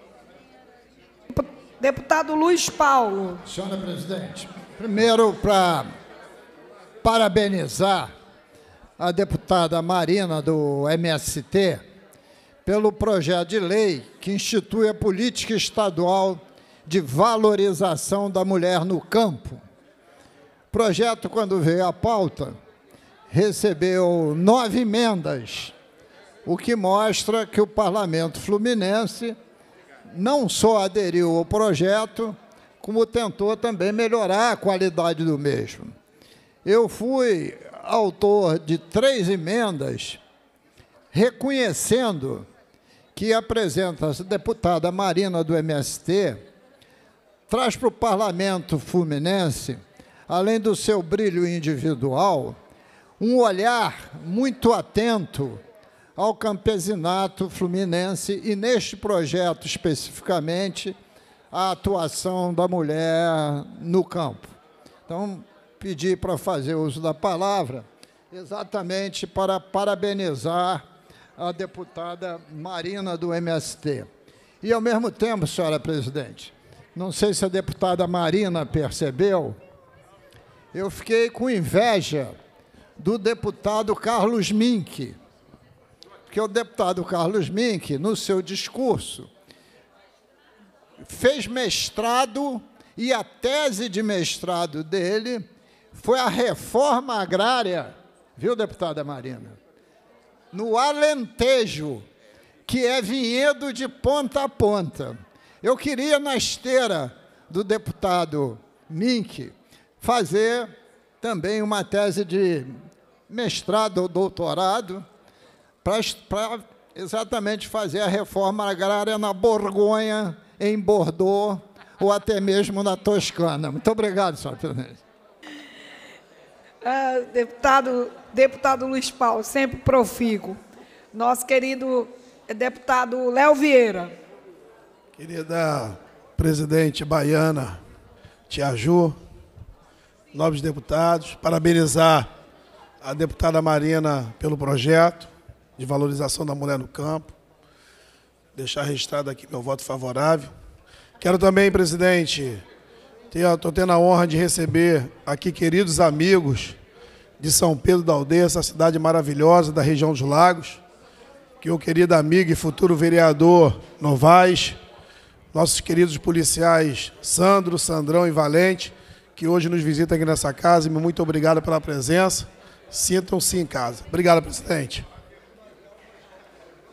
Deputado Luiz Paulo. Senhora presidente, primeiro para parabenizar a deputada Marina do M S T pelo projeto de lei que institui a política estadual de valorização da mulher no campo. O projeto, quando veio à pauta, recebeu nove emendas, o que mostra que o Parlamento Fluminense não só aderiu ao projeto, como tentou também melhorar a qualidade do mesmo. Eu fui autor de três emendas, reconhecendo que a presença da deputada Marina do M S T traz para o Parlamento Fluminense, além do seu brilho individual, um olhar muito atento ao campesinato fluminense e, neste projeto especificamente, a atuação da mulher no campo. Então, pedi para fazer uso da palavra exatamente para parabenizar a deputada Marina do M S T. E, ao mesmo tempo, senhora presidente, não sei se a deputada Marina percebeu, eu fiquei com inveja do deputado Carlos Mink, porque o deputado Carlos Mink, no seu discurso, fez mestrado e a tese de mestrado dele foi a reforma agrária, viu, deputada Marina? No Alentejo, que é vinhedo de ponta a ponta. Eu queria, na esteira do deputado Mink, fazer também uma tese de mestrado ou doutorado para exatamente fazer a reforma agrária na Borgonha, em Bordeaux, ou até mesmo na Toscana. Muito obrigado, senhora presidente. Uh, deputado, deputado Luiz Paulo, sempre profícuo. Nosso querido deputado Léo Vieira. Querida presidente baiana, Tia Ju, nobres deputados, parabenizar a deputada Marina pelo projeto de valorização da mulher no campo. Deixar registrado aqui meu voto favorável. Quero também, presidente, estou tendo a honra de receber aqui queridos amigos de São Pedro da Aldeia, essa cidade maravilhosa da região dos Lagos, que o querido amigo e futuro vereador Novaes, nossos queridos policiais Sandro, Sandrão e Valente, que hoje nos visitam aqui nessa casa, e muito obrigado pela presença. Sintam-se em casa. Obrigado, presidente.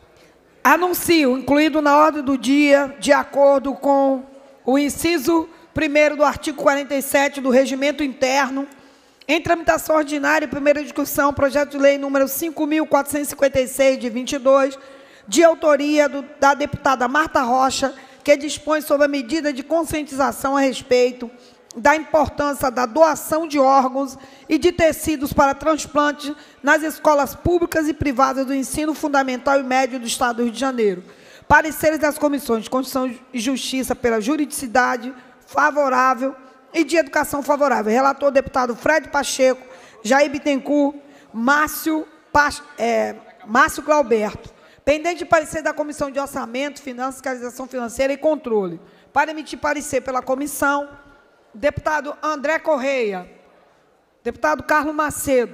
Anuncio, incluído na ordem do dia, de acordo com o inciso primeiro do artigo quarenta e sete do Regimento Interno, em tramitação ordinária e primeira discussão, projeto de lei número cinco mil quatrocentos e cinquenta e seis, de vinte e dois, de autoria do, da deputada Marta Rocha, que dispõe sobre a medida de conscientização a respeito da importância da doação de órgãos e de tecidos para transplante nas escolas públicas e privadas do ensino fundamental e médio do Estado do Rio de Janeiro. Pareceres das comissões de Constituição e Justiça pela juridicidade favorável e de educação favorável. Relator, deputado Fred Pacheco, Jair Bittencourt, Márcio, Pach, é, Márcio Clauberto. Pendente de parecer da Comissão de Orçamento, Finanças, Fiscalização Financeira e Controle. Para emitir parecer pela comissão, deputado André Correia, deputado Carlos Macedo.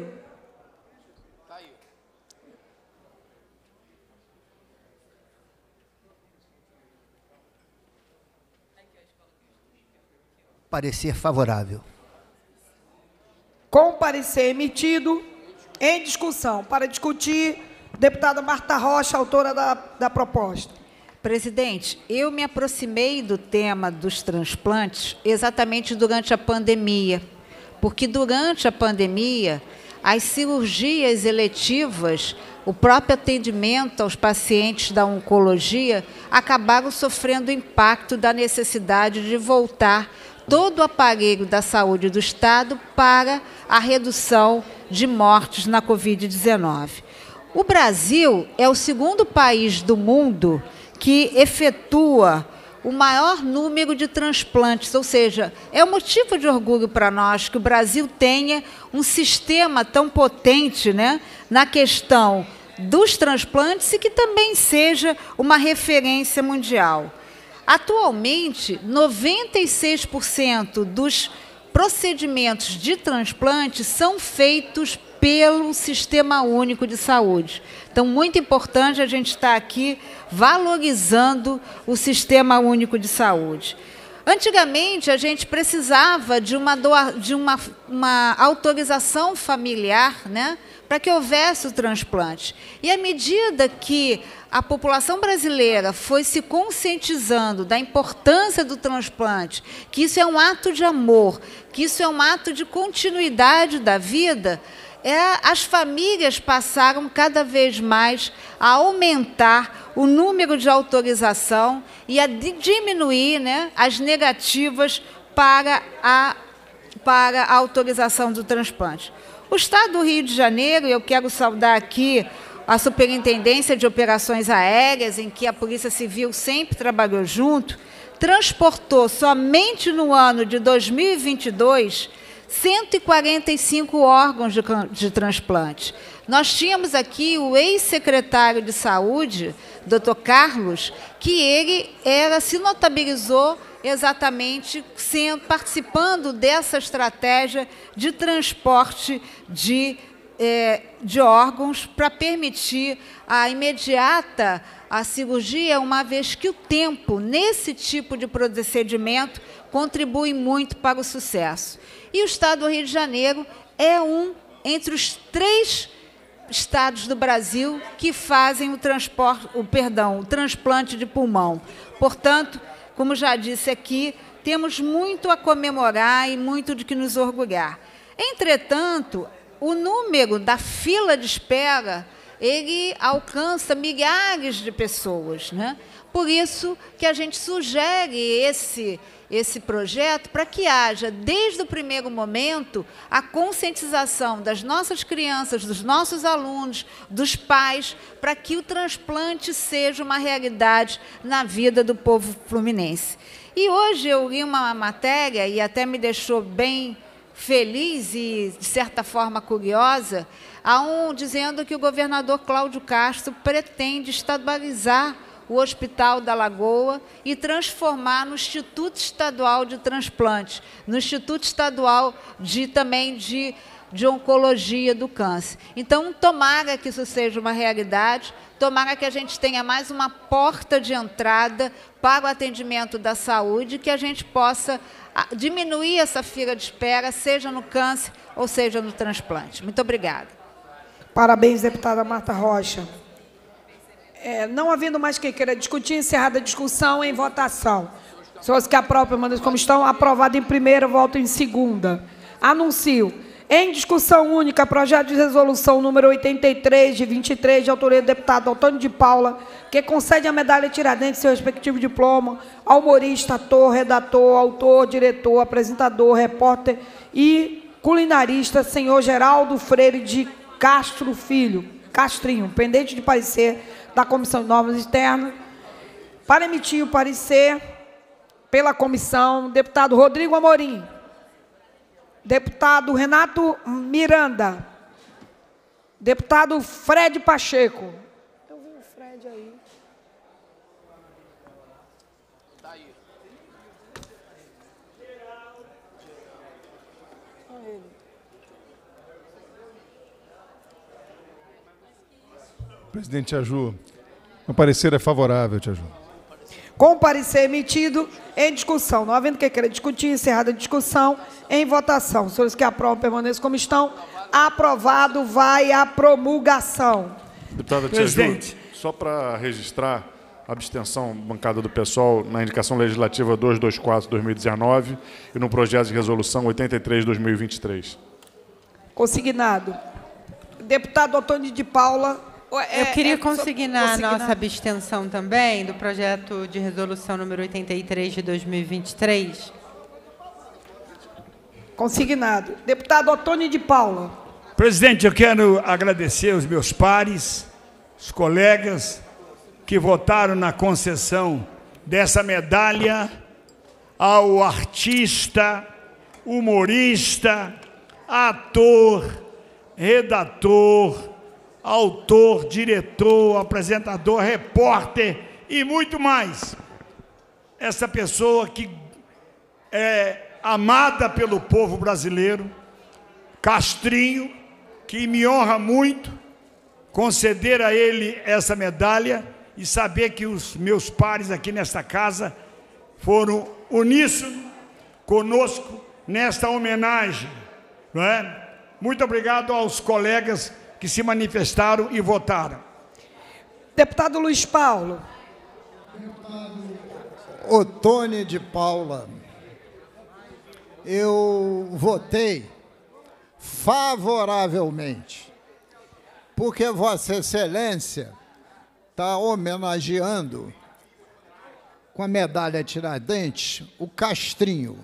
Parecer favorável. Com parecer emitido, em discussão. Para discutir, deputada Marta Rocha, autora da, da proposta. Presidente, eu me aproximei do tema dos transplantes exatamente durante a pandemia, porque durante a pandemia, as cirurgias eletivas, o próprio atendimento aos pacientes da oncologia, acabaram sofrendo impacto da necessidade de voltar todo o aparelho da saúde do Estado para a redução de mortes na Covid dezenove. O Brasil é o segundo país do mundo que efetua o maior número de transplantes, ou seja, é um motivo de orgulho para nós que o Brasil tenha um sistema tão potente, né, na questão dos transplantes e que também seja uma referência mundial. Atualmente, noventa e seis por cento dos procedimentos de transplante são feitos pelo Sistema Único de Saúde. Então, muito importante a gente estar aqui valorizando o Sistema Único de Saúde. Antigamente, a gente precisava de uma, doa, de uma, uma autorização familiar, né, para que houvesse o transplante. E à medida que a população brasileira foi se conscientizando da importância do transplante, que isso é um ato de amor, que isso é um ato de continuidade da vida, é, as famílias passaram cada vez mais a aumentar o número de autorização e a diminuir, né, as negativas para a, para a autorização do transplante. O Estado do Rio de Janeiro, eu quero saudar aqui a Superintendência de Operações Aéreas, em que a Polícia Civil sempre trabalhou junto, transportou somente no ano de dois mil e vinte e dois cento e quarenta e cinco órgãos de, de transplante. Nós tínhamos aqui o ex-secretário de Saúde, doutor Carlos, que ele era, se notabilizou exatamente sendo, participando dessa estratégia de transporte de, eh, de órgãos para permitir a imediata a cirurgia, uma vez que o tempo nesse tipo de procedimento contribui muito para o sucesso. E o Estado do Rio de Janeiro é um entre os três estados do Brasil que fazem o, transporte, o, perdão, o transplante de pulmão. Portanto, como já disse aqui, temos muito a comemorar e muito de que nos orgulhar. Entretanto, o número da fila de espera, ele alcança milhares de pessoas, né? Por isso que a gente sugere esse, esse projeto para que haja, desde o primeiro momento, a conscientização das nossas crianças, dos nossos alunos, dos pais, para que o transplante seja uma realidade na vida do povo fluminense. E hoje eu li uma matéria, e até me deixou bem feliz e, de certa forma, curiosa, há um dizendo que o governador Cláudio Castro pretende estadualizar o Hospital da Lagoa e transformar no Instituto Estadual de Transplante, no Instituto Estadual de, também de, de Oncologia do Câncer. Então, tomara que isso seja uma realidade, tomara que a gente tenha mais uma porta de entrada para o atendimento da saúde, que a gente possa diminuir essa fila de espera, seja no câncer ou seja no transplante. Muito obrigada. Parabéns, deputada Marta Rocha. É, não havendo mais quem queira discutir, encerrada a discussão, em votação. Senhores que aprovam, permaneçam como estão. Aprovado em primeira, voto em segunda. Anuncio. Em discussão única, projeto de resolução número oitenta e três, de vinte e três, de autoria do deputado Antônio de Paula, que concede a medalha Tiradentes, seu respectivo diploma, ao humorista, ator, redator, autor, diretor, apresentador, repórter e culinarista, senhor Geraldo Freire de Castro Filho, Castrinho, pendente de parecer da Comissão de Normas Externas, para emitir o parecer pela comissão, deputado Rodrigo Amorim, deputado Renato Miranda, deputado Fred Pacheco. Eu vi o Fred aí. Tá aí. Presidente Tiaju, o parecer é favorável, Tiaju. Com o parecer emitido, em discussão. Não havendo que queira discutir, encerrada a discussão, em votação. Os senhores que aprovam, permaneçam como estão. Aprovado, vai a promulgação. Deputada Tiaju, só para registrar a abstenção bancada do PSOL na indicação legislativa duzentos e vinte e quatro barra dois mil e dezenove e no projeto de resolução oitenta e três barra dois mil e vinte e três. Consignado. Deputado Antônio de Paula. Eu queria é, consignar a consignar. nossa abstenção também do projeto de resolução número oitenta e três de dois mil e vinte e três. Consignado. Deputado Antônio de Paula. Presidente, eu quero agradecer os meus pares, os colegas que votaram na concessão dessa medalha ao artista, humorista, ator, redator, autor, diretor, apresentador, repórter e muito mais. Essa pessoa que é amada pelo povo brasileiro, Castrinho, que me honra muito conceder a ele essa medalha e saber que os meus pares aqui nesta casa foram uníssonos conosco nesta homenagem, não é? Muito obrigado aos colegas que se manifestaram e votaram. Deputado Luiz Paulo. Deputado Otônio de Paula, eu votei favoravelmente, porque Vossa Excelência está homenageando com a medalha Tiradentes o Castrinho,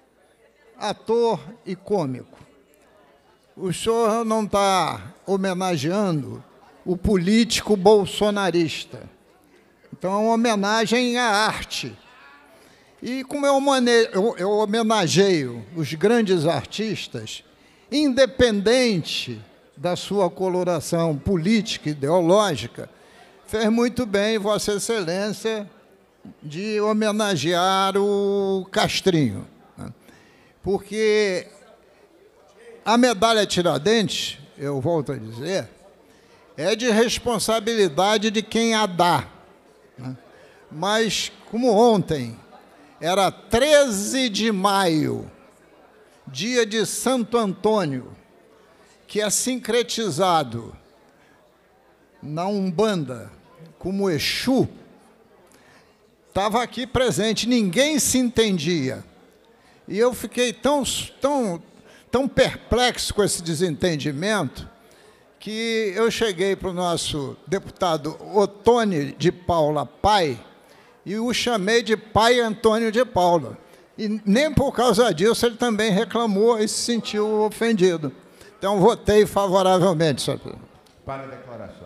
ator e cômico. O senhor não está homenageando o político bolsonarista. Então, é uma homenagem à arte. E como eu, eu, eu homenageio os grandes artistas, independente da sua coloração política, ideológica, fez muito bem Vossa Excelência de homenagear o Castrinho, né? Porque a medalha Tiradentes, eu volto a dizer, é de responsabilidade de quem a dá, né? Mas, como ontem, era treze de maio, dia de Santo Antônio, que é sincretizado na Umbanda como Exu, estava aqui presente, ninguém se entendia. E eu fiquei tão, tão, tão perplexo com esse desentendimento que eu cheguei para o nosso deputado Otônio de Paula Pai e o chamei de Pai Antônio de Paula. E nem por causa disso ele também reclamou e se sentiu ofendido. Então, votei favoravelmente, senhor presidente. Para a declaração.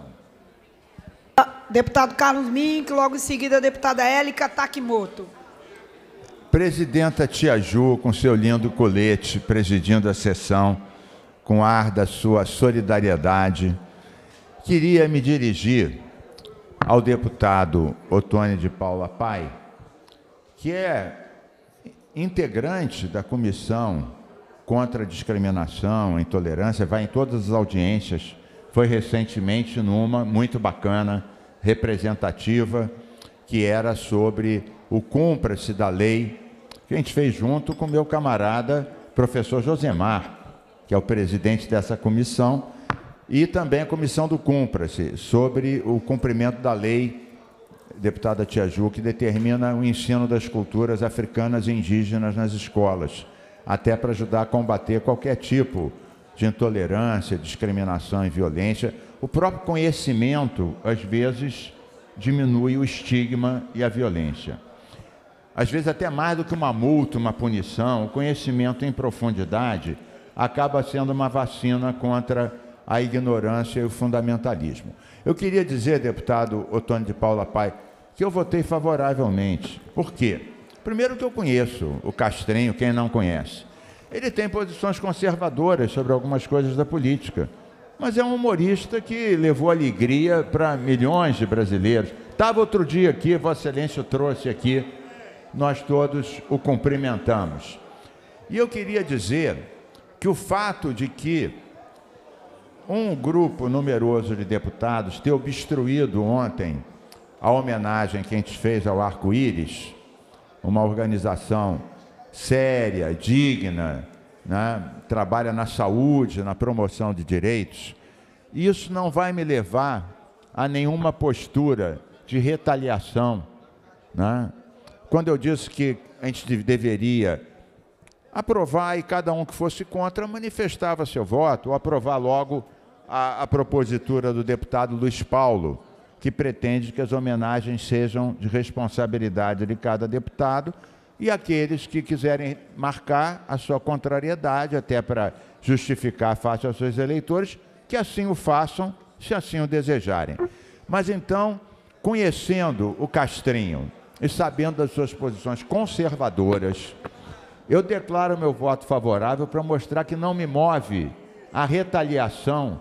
Deputado Carlos Mink, logo em seguida a deputada Élica Takimoto. Presidenta Tiaju, com seu lindo colete, presidindo a sessão, com ar da sua solidariedade, queria me dirigir ao deputado Otônio de Paula Pai, que é integrante da Comissão contra a Discriminação e Intolerância, vai em todas as audiências, foi recentemente numa muito bacana, representativa, que era sobre o cumpra-se da lei, que a gente fez junto com meu camarada, professor Josemar, que é o presidente dessa comissão, e também a comissão do cumpra-se, sobre o cumprimento da lei deputada Tia Ju, que determina o ensino das culturas africanas e indígenas nas escolas, até para ajudar a combater qualquer tipo de intolerância, discriminação e violência. O próprio conhecimento, às vezes, diminui o estigma e a violência. Às vezes, até mais do que uma multa, uma punição, o conhecimento em profundidade acaba sendo uma vacina contra a ignorância e o fundamentalismo. Eu queria dizer, deputado Otônio de Paula Pai, que eu votei favoravelmente. Por quê? Primeiro que eu conheço o Castrinho, quem não conhece. Ele tem posições conservadoras sobre algumas coisas da política, mas é um humorista que levou alegria para milhões de brasileiros. Estava outro dia aqui, Vossa Excelência trouxe aqui, nós todos o cumprimentamos. E eu queria dizer que o fato de que um grupo numeroso de deputados ter obstruído ontem a homenagem que a gente fez ao Arco-Íris, uma organização séria, digna, né, trabalha na saúde, na promoção de direitos, isso não vai me levar a nenhuma postura de retaliação, né? Quando eu disse que a gente deveria aprovar e cada um que fosse contra manifestava seu voto, ou aprovar logo a, a propositura do deputado Luiz Paulo, que pretende que as homenagens sejam de responsabilidade de cada deputado, e aqueles que quiserem marcar a sua contrariedade, até para justificar face aos seus eleitores, que assim o façam, se assim o desejarem. Mas então, conhecendo o Castrinho e sabendo das suas posições conservadoras, eu declaro meu voto favorável para mostrar que não me move a retaliação,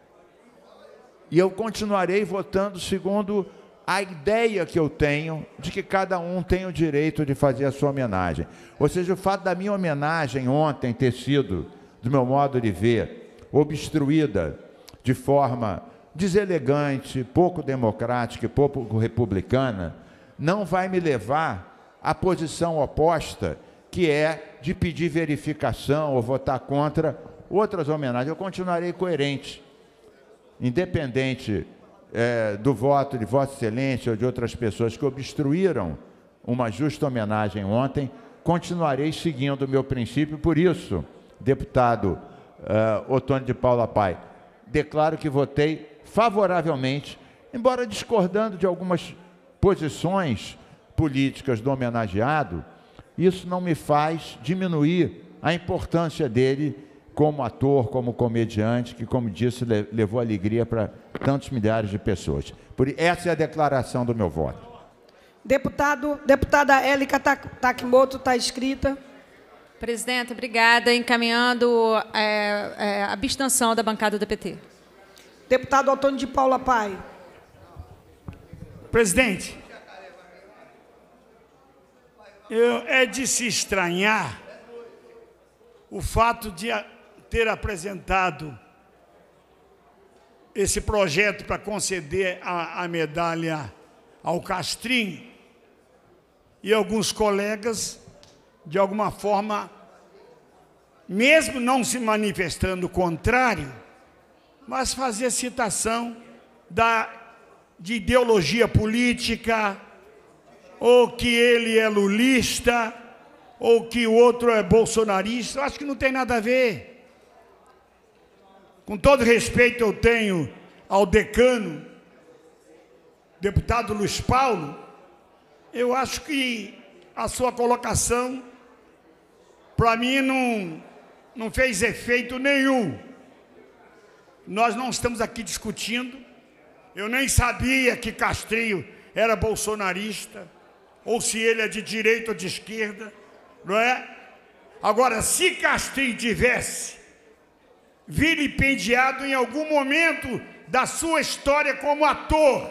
e eu continuarei votando segundo a ideia que eu tenho de que cada um tem o direito de fazer a sua homenagem. Ou seja, o fato da minha homenagem ontem ter sido, do meu modo de ver, obstruída de forma deselegante, pouco democrática e pouco republicana, não vai me levar à posição oposta, que é de pedir verificação ou votar contra outras homenagens. Eu continuarei coerente, independente é, do voto de Vossa Excelência ou de outras pessoas que obstruíram uma justa homenagem ontem, continuarei seguindo o meu princípio. Por isso, deputado uh, Otônio de Paula Pai, declaro que votei favoravelmente, embora discordando de algumas posições políticas do homenageado, isso não me faz diminuir a importância dele como ator, como comediante, que, como disse, levou alegria para tantos milhares de pessoas. Por essa é a declaração do meu voto. Deputado, deputada Élica Takimoto está inscrita. Presidente, obrigada. Encaminhando é, é, a abstenção da bancada do P T. Deputado Otônio de Paula Pai. Presidente, eu, é de se estranhar o fato de ter apresentado esse projeto para conceder a, a medalha ao Castrinho e alguns colegas, de alguma forma, mesmo não se manifestando contrário, mas fazer citação da, de ideologia política, ou que ele é lulista, ou que o outro é bolsonarista. Eu acho que não tem nada a ver. Com todo respeito eu tenho ao decano, deputado Luiz Paulo, eu acho que a sua colocação, para mim, não, não fez efeito nenhum. Nós não estamos aqui discutindo. Eu nem sabia que Castrinho era bolsonarista, ou se ele é de direita ou de esquerda, não é? Agora, se Castrinho tivesse vilipendiado em algum momento da sua história como ator,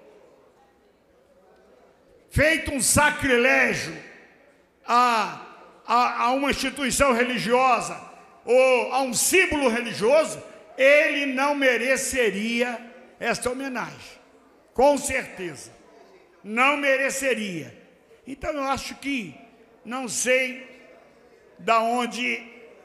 feito um sacrilégio a, a, a uma instituição religiosa ou a um símbolo religioso, ele não mereceria esta homenagem, com certeza, não mereceria. Então eu acho que, não sei da onde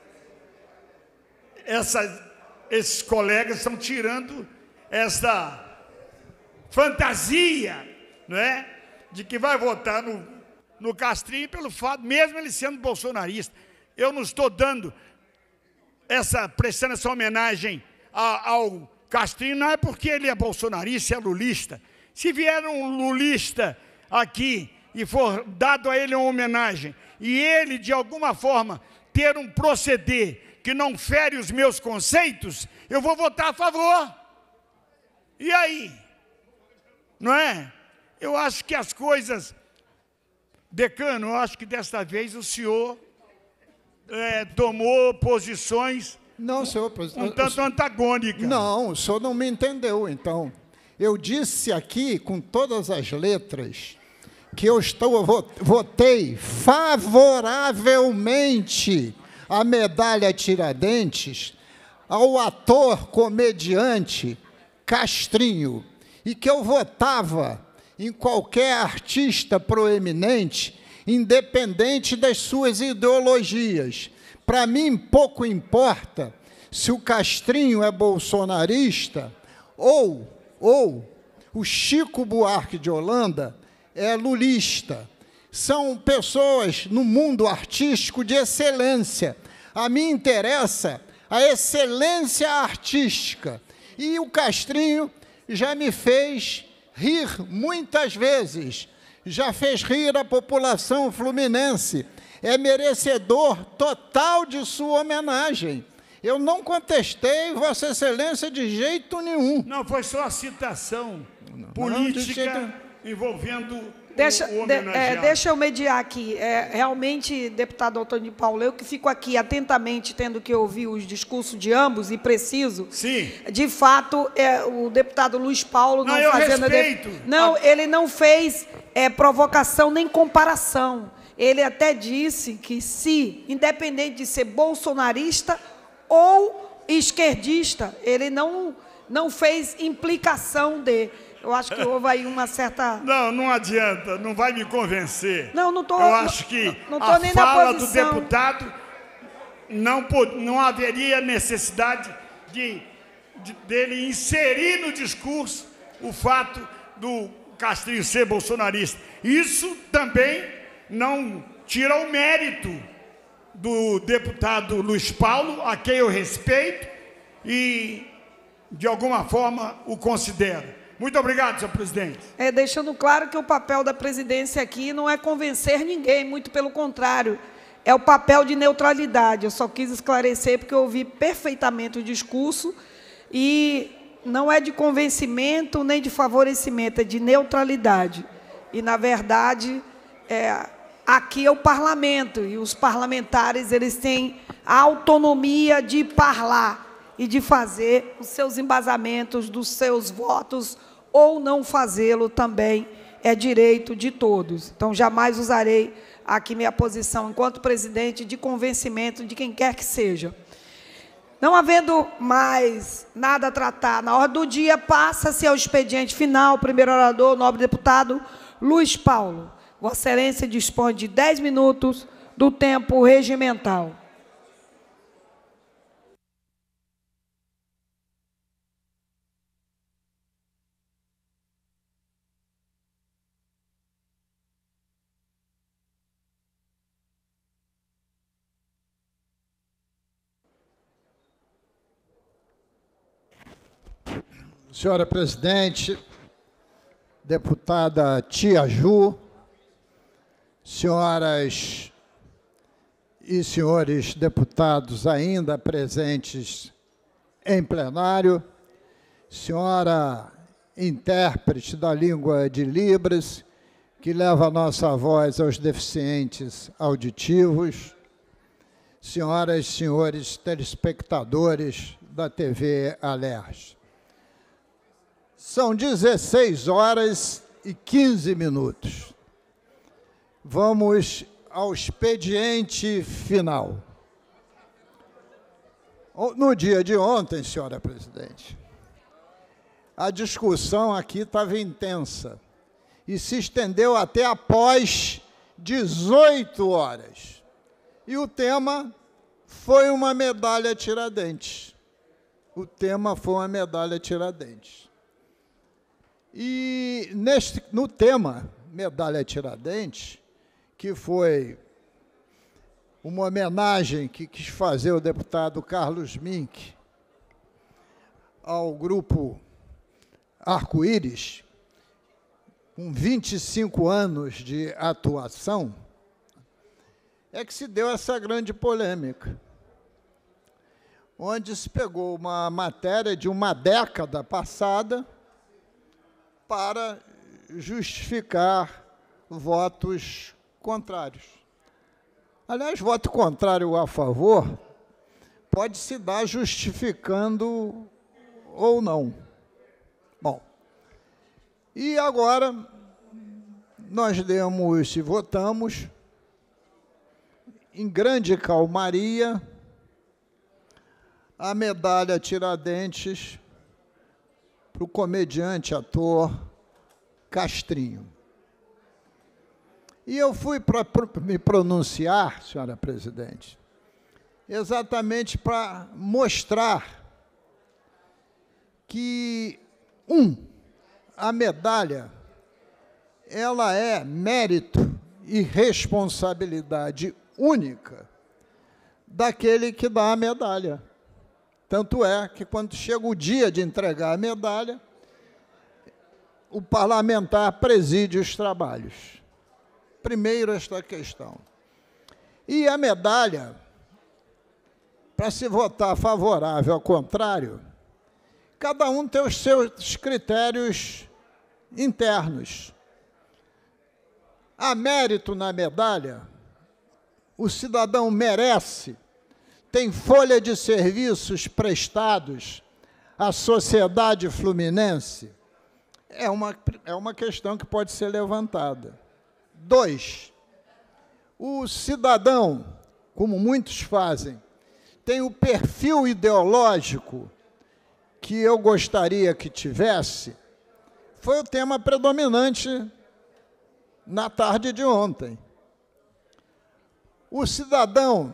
essa, esses colegas estão tirando essa fantasia não é? De que vai votar no, no Castrinho pelo fato, mesmo ele sendo bolsonarista. Eu não estou dando essa, prestando essa homenagem a, ao Castrinho, não é porque ele é bolsonarista, é lulista. Se vier um lulista aqui e for dado a ele uma homenagem, e ele, de alguma forma, ter um proceder que não fere os meus conceitos, eu vou votar a favor. E aí? Não é? Eu acho que as coisas... Decano, eu acho que desta vez o senhor é, tomou posições não, senhor, um tanto antagônicas. Não, o senhor não me entendeu, então. Eu disse aqui, com todas as letras, que eu estou, votei favoravelmente a medalha Tiradentes ao ator comediante Castrinho, e que eu votava em qualquer artista proeminente, independente das suas ideologias. Para mim, pouco importa se o Castrinho é bolsonarista ou, ou o Chico Buarque de Holanda é lulista. São pessoas no mundo artístico de excelência. A mim interessa a excelência artística. E o Castrinho já me fez rir muitas vezes, já fez rir a população fluminense. É merecedor total de sua homenagem. Eu não contestei Vossa Excelência de jeito nenhum. Não, foi só a citação política não, envolvendo deixa, o, o de, homenageado. é, deixa eu mediar aqui. É, realmente, deputado Antônio de Paula, eu que fico aqui atentamente tendo que ouvir os discursos de ambos, e preciso. Sim. De fato, é, o deputado Luiz Paulo não, não eu fazendo... respeito. De, não, a... ele não fez é, provocação nem comparação. Ele até disse que se, independente de ser bolsonarista ou esquerdista, ele não, não fez implicação de... Eu acho que houve aí uma certa... Não, não adianta, não vai me convencer. Não, não estou... Eu acho que não, não a nem fala na do deputado não, não haveria necessidade de, de, dele inserir no discurso o fato do Castrinho ser bolsonarista. Isso também não tira o mérito do deputado Luiz Paulo, a quem eu respeito e, de alguma forma, o considero. Muito obrigado, senhor presidente. É, deixando claro que o papel da presidência aqui não é convencer ninguém, muito pelo contrário, é o papel de neutralidade. Eu só quis esclarecer porque eu ouvi perfeitamente o discurso e não é de convencimento nem de favorecimento, é de neutralidade. E, na verdade, é, aqui é o parlamento, e os parlamentares eles têm a autonomia de falar e de fazer os seus embasamentos dos seus votos, ou não fazê-lo também é direito de todos. Então, jamais usarei aqui minha posição, enquanto presidente, de convencimento de quem quer que seja. Não havendo mais nada a tratar, na ordem do dia, passa-se ao expediente final. Primeiro orador, nobre deputado Luiz Paulo. Vossa Excelência dispõe de dez minutos do tempo regimental. Senhora presidente, deputada Tia Ju, senhoras e senhores deputados ainda presentes em plenário, senhora intérprete da língua de Libras, que leva a nossa voz aos deficientes auditivos, senhoras e senhores telespectadores da T V Alerj. São dezesseis horas e quinze minutos. Vamos ao expediente final. No dia de ontem, senhora presidente, a discussão aqui estava intensa e se estendeu até após dezoito horas. E o tema foi uma medalha Tiradentes. O tema foi uma medalha Tiradentes. E E neste, no tema Medalha Tiradentes, que foi uma homenagem que quis fazer o deputado Carlos Mink ao grupo Arco-Íris, com vinte e cinco anos de atuação, é que se deu essa grande polêmica, onde se pegou uma matéria de uma década passada para justificar votos contrários. Aliás, voto contrário ou a favor pode se dar justificando ou não. Bom, e agora nós demos e votamos em grande calmaria a medalha Tiradentes para o comediante, ator Castrinho. E eu fui para me pronunciar, senhora presidente, exatamente para mostrar que, um, a medalha, ela é mérito e responsabilidade única daquele que dá a medalha. Tanto é que, quando chega o dia de entregar a medalha, o parlamentar preside os trabalhos. Primeiro, esta questão. E a medalha, para se votar favorável ao contrário, cada um tem os seus critérios internos. Há mérito na medalha, o cidadão merece, tem folha de serviços prestados à sociedade fluminense, é uma, é uma questão que pode ser levantada. Dois, o cidadão, como muitos fazem, tem o perfil ideológico que eu gostaria que tivesse, foi o tema predominante na tarde de ontem. O cidadão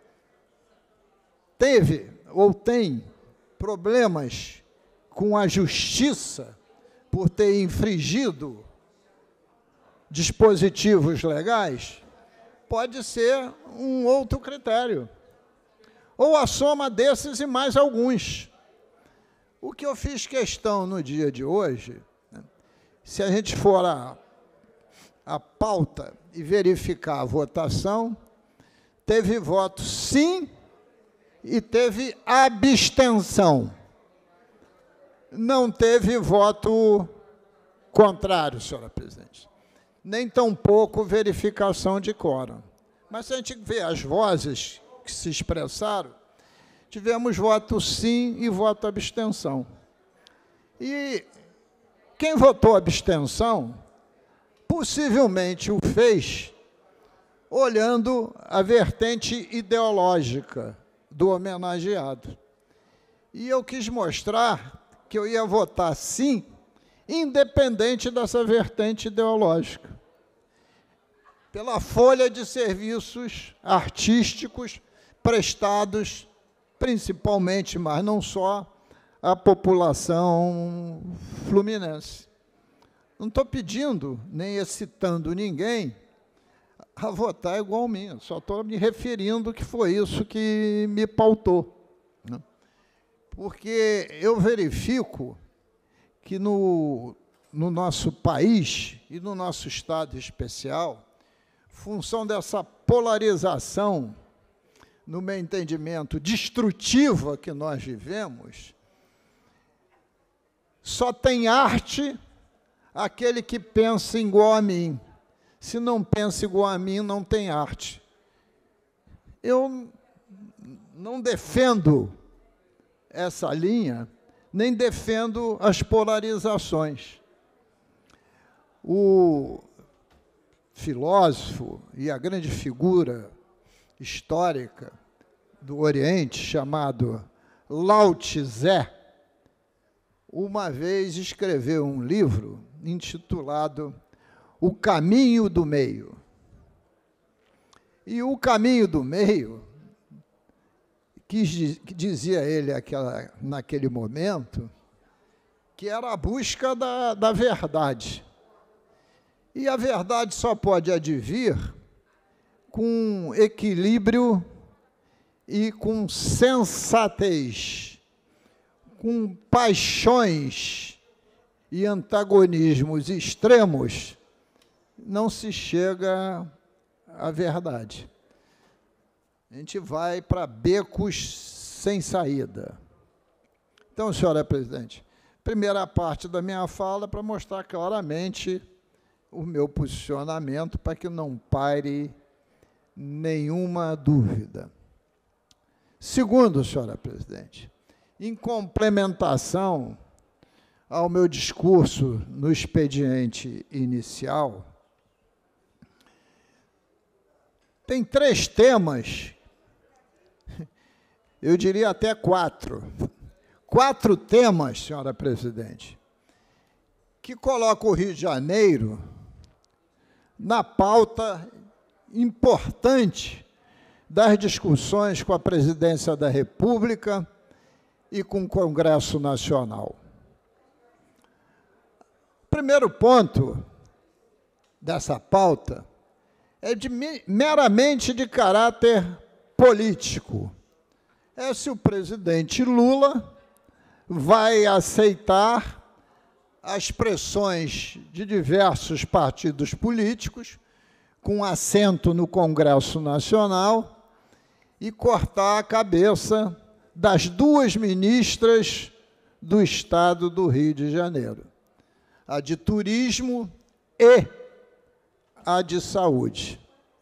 teve ou tem problemas com a justiça por ter infringido dispositivos legais, pode ser um outro critério. Ou a soma desses e mais alguns. O que eu fiz questão no dia de hoje, né, se a gente for a, a pauta e verificar a votação, teve voto sim e teve abstenção. Não teve voto contrário, senhora presidente. Nem tampouco verificação de quórum. Mas se a gente vê as vozes que se expressaram, tivemos voto sim e voto abstenção. E quem votou abstenção, possivelmente o fez olhando a vertente ideológica do homenageado. E eu quis mostrar que eu ia votar sim, independente dessa vertente ideológica, pela folha de serviços artísticos prestados, principalmente, mas não só, à população fluminense. Não estou pedindo, nem excitando ninguém a votar igual a mim, só estou me referindo que foi isso que me pautou, né? Porque eu verifico que no, no nosso país e no nosso estado especial, função dessa polarização, no meu entendimento, destrutiva que nós vivemos, só tem arte aquele que pensa igual a mim. Se não pensa igual a mim, não tem arte. Eu não defendo essa linha, nem defendo as polarizações. O filósofo e a grande figura histórica do Oriente, chamado Lao Tse, uma vez escreveu um livro intitulado O Caminho do Meio. E o caminho do meio, que dizia ele aquela, naquele momento, que era a busca da, da verdade. E a verdade só pode advir com equilíbrio e com sensatez, com paixões e antagonismos extremos, não se chega à verdade. A gente vai para becos sem saída. Então, senhora presidente, primeira parte da minha fala para mostrar claramente o meu posicionamento, para que não pare nenhuma dúvida. Segundo, senhora presidente, em complementação ao meu discurso no expediente inicial, tem três temas, eu diria até quatro, quatro temas, senhora presidente, que colocam o Rio de Janeiro na pauta importante das discussões com a Presidência da República e com o Congresso Nacional. O primeiro ponto dessa pauta é de, meramente de caráter político. É se o presidente Lula vai aceitar as pressões de diversos partidos políticos, com assento no Congresso Nacional, e cortar a cabeça das duas ministras do Estado do Rio de Janeiro, a de Turismo e a de Saúde.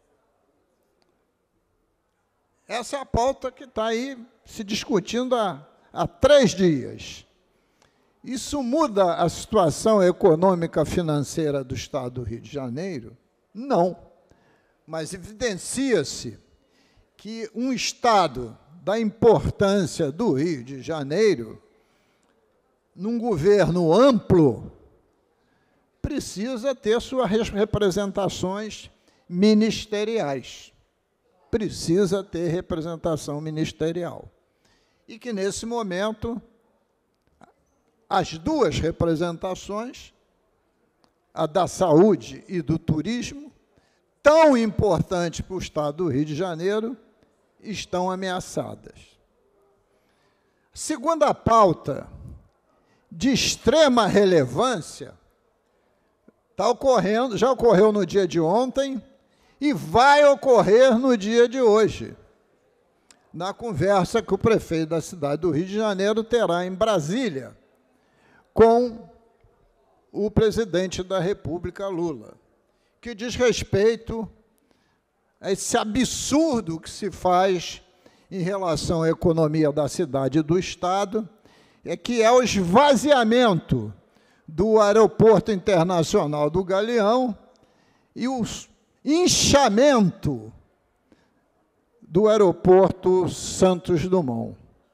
Essa é a pauta que está aí se discutindo há, há três dias. Isso muda a situação econômica financeira do Estado do Rio de Janeiro? Não. Mas evidencia-se que um Estado da importância do Rio de Janeiro, num governo amplo, precisa ter suas representações ministeriais. Precisa ter representação ministerial. E que, nesse momento, as duas representações, a da saúde e do turismo, tão importante para o Estado do Rio de Janeiro, estão ameaçadas. Segunda pauta, de extrema relevância, está ocorrendo, já ocorreu no dia de ontem e vai ocorrer no dia de hoje, na conversa que o prefeito da cidade do Rio de Janeiro terá em Brasília com o presidente da República, Lula, que diz respeito a esse absurdo que se faz em relação à economia da cidade e do Estado, é que é o esvaziamento do Aeroporto Internacional do Galeão e o inchamento do Aeroporto Santos Dumont.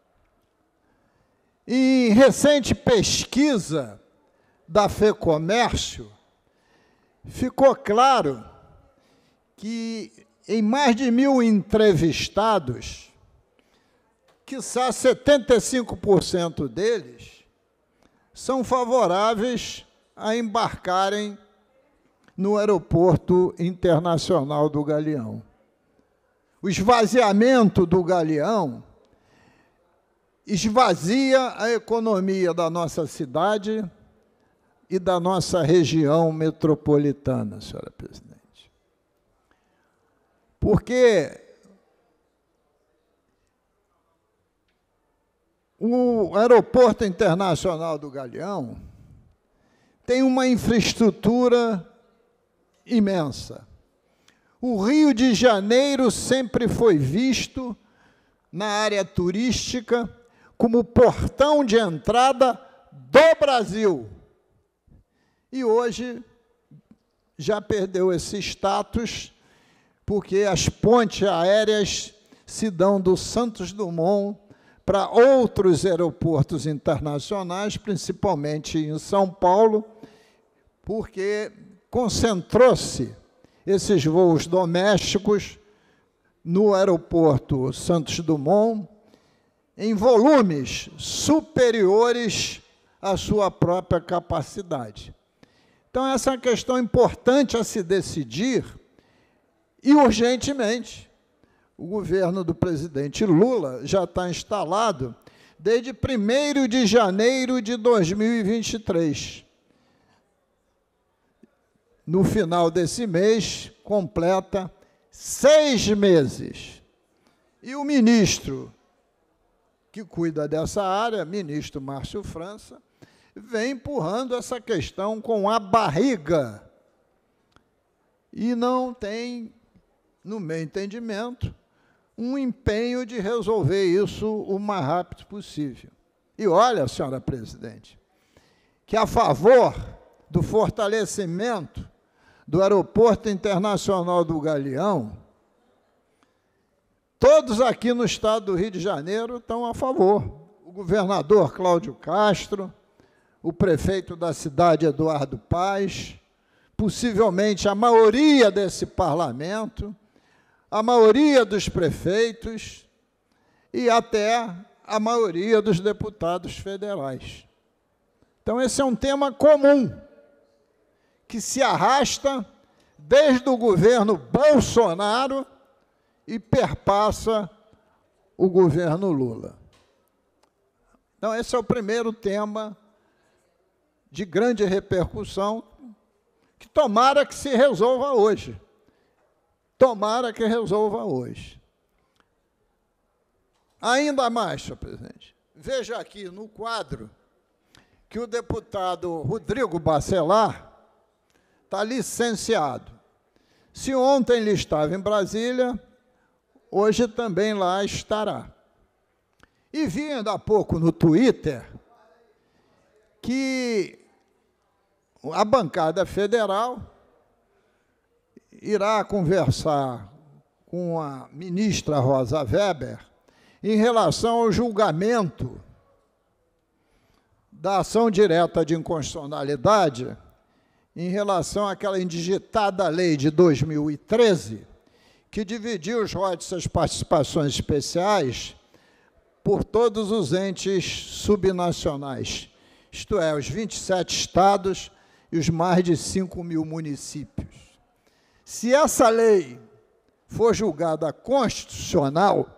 Em recente pesquisa da FEComércio, ficou claro que em mais de mil entrevistados, quiçá setenta e cinco por cento deles são favoráveis a embarcarem no Aeroporto Internacional do Galeão. O esvaziamento do Galeão esvazia a economia da nossa cidade e da nossa região metropolitana, senhora presidente. Porque o Aeroporto Internacional do Galeão tem uma infraestrutura imensa. O Rio de Janeiro sempre foi visto na área turística como portão de entrada do Brasil. E hoje já perdeu esse status, porque as pontes aéreas se dão do Santos Dumont para outros aeroportos internacionais, principalmente em São Paulo, porque concentrou-se esses voos domésticos no aeroporto Santos Dumont em volumes superiores a sua própria capacidade. Então, essa é uma questão importante a se decidir, e urgentemente. O governo do presidente Lula já está instalado desde primeiro de janeiro de dois mil e vinte e três. No final desse mês, completa seis meses. E o ministro que cuida dessa área, ministro Márcio França, vem empurrando essa questão com a barriga. E não tem, no meu entendimento, um empenho de resolver isso o mais rápido possível. E olha, senhora presidente, que a favor do fortalecimento do Aeroporto Internacional do Galeão, todos aqui no estado do Rio de Janeiro estão a favor. O governador Cláudio Castro, o prefeito da cidade, Eduardo Paes, possivelmente a maioria desse parlamento, a maioria dos prefeitos e até a maioria dos deputados federais. Então, esse é um tema comum, que se arrasta desde o governo Bolsonaro e perpassa o governo Lula. Então, esse é o primeiro tema de grande repercussão, que tomara que se resolva hoje. Tomara que resolva hoje. Ainda mais, senhor presidente, veja aqui no quadro que o deputado Rodrigo Bacelar está licenciado. Se ontem ele estava em Brasília, hoje também lá estará. E vi ainda há pouco no Twitter que a bancada federal irá conversar com a ministra Rosa Weber em relação ao julgamento da ação direta de inconstitucionalidade em relação àquela indigitada lei de dois mil e treze, que dividiu os royalties das participações especiais por todos os entes subnacionais, isto é, os vinte e sete estados e os mais de cinco mil municípios. Se essa lei for julgada constitucional,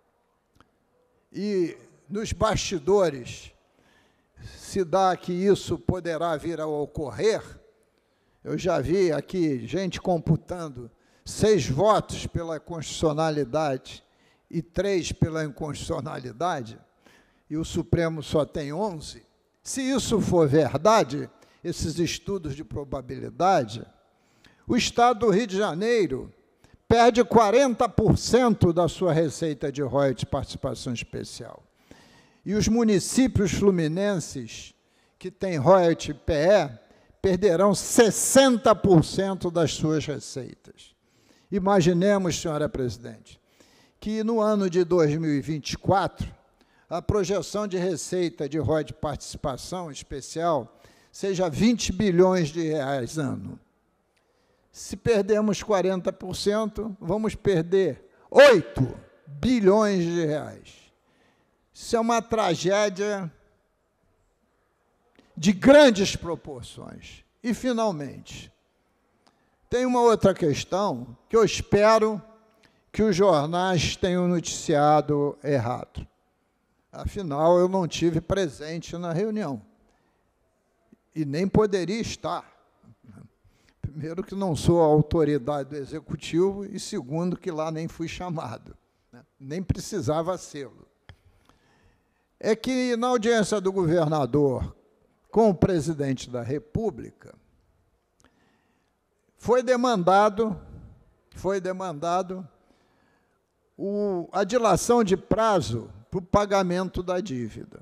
e nos bastidores se dá que isso poderá vir a ocorrer, eu já vi aqui gente computando seis votos pela constitucionalidade e três pela inconstitucionalidade, e o Supremo só tem onze. Se isso for verdade, esses estudos de probabilidade, o Estado do Rio de Janeiro perde quarenta por cento da sua receita de royalties de participação especial. E os municípios fluminenses que têm royalties P E perderão sessenta por cento das suas receitas. Imaginemos, senhora presidente, que no ano de dois mil e vinte e quatro, a projeção de receita de royalties de participação especial seja vinte bilhões de reais ano. Se perdermos quarenta por cento, vamos perder oito bilhões de reais. Isso é uma tragédia de grandes proporções. E, finalmente, tem uma outra questão que eu espero que os jornais tenham noticiado errado. Afinal, eu não tive presente na reunião. E nem poderia estar. Primeiro, que não sou a autoridade do Executivo, e segundo, que lá nem fui chamado. Né? Nem precisava sê-lo. É que, na audiência do governador com o presidente da República, foi demandado, foi demandado o, a dilação de prazo para o pagamento da dívida.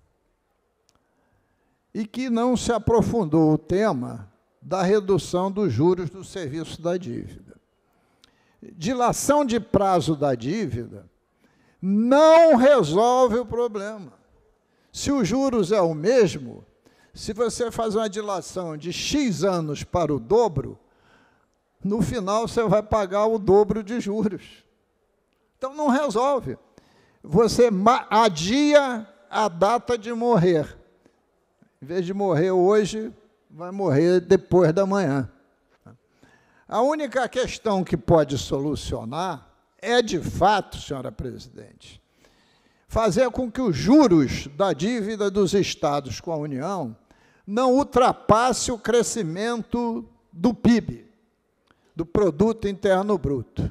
E que não se aprofundou o tema da redução dos juros do serviço da dívida. Dilação de prazo da dívida não resolve o problema. Se os juros é o mesmo, se você faz uma dilação de X anos para o dobro, no final você vai pagar o dobro de juros. Então, não resolve. Você adia a data de morrer. Em vez de morrer hoje, vai morrer depois da manhã. A única questão que pode solucionar é, de fato, senhora presidente, fazer com que os juros da dívida dos estados com a União não ultrapasse o crescimento do P I B, do Produto Interno Bruto.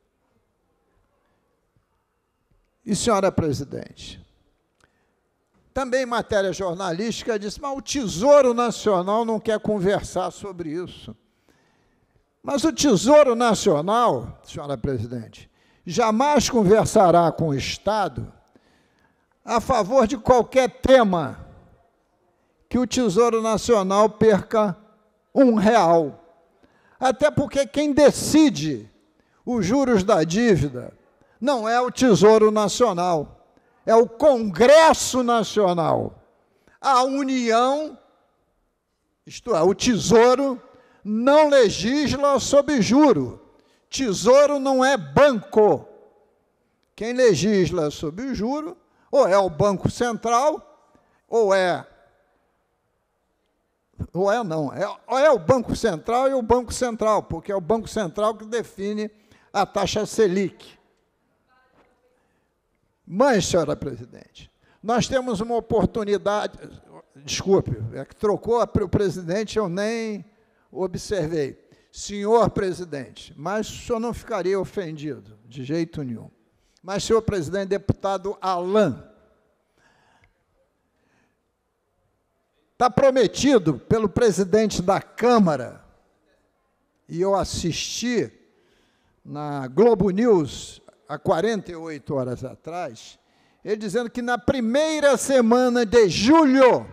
E, senhora presidente, também em matéria jornalística disse, mas o Tesouro Nacional não quer conversar sobre isso. Mas o Tesouro Nacional, senhora presidente, jamais conversará com o Estado a favor de qualquer tema que o Tesouro Nacional perca um real. Até porque quem decide os juros da dívida não é o Tesouro Nacional, é o Congresso Nacional. A União, isto é, o Tesouro, não legisla sobre juro. Tesouro não é banco. Quem legisla sobre o juro ou é o Banco Central, ou é... Ou é não, é, ou é o Banco Central e o Banco Central, porque é o Banco Central que define a taxa Selic. Mas, senhora presidente, nós temos uma oportunidade... Desculpe, é que trocou o presidente, eu nem observei. Senhor presidente, mas o senhor não ficaria ofendido, de jeito nenhum. Mas, senhor presidente, deputado Alain, está prometido pelo presidente da Câmara, e eu assisti na Globo News há quarenta e oito horas atrás, ele dizendo que na primeira semana de julho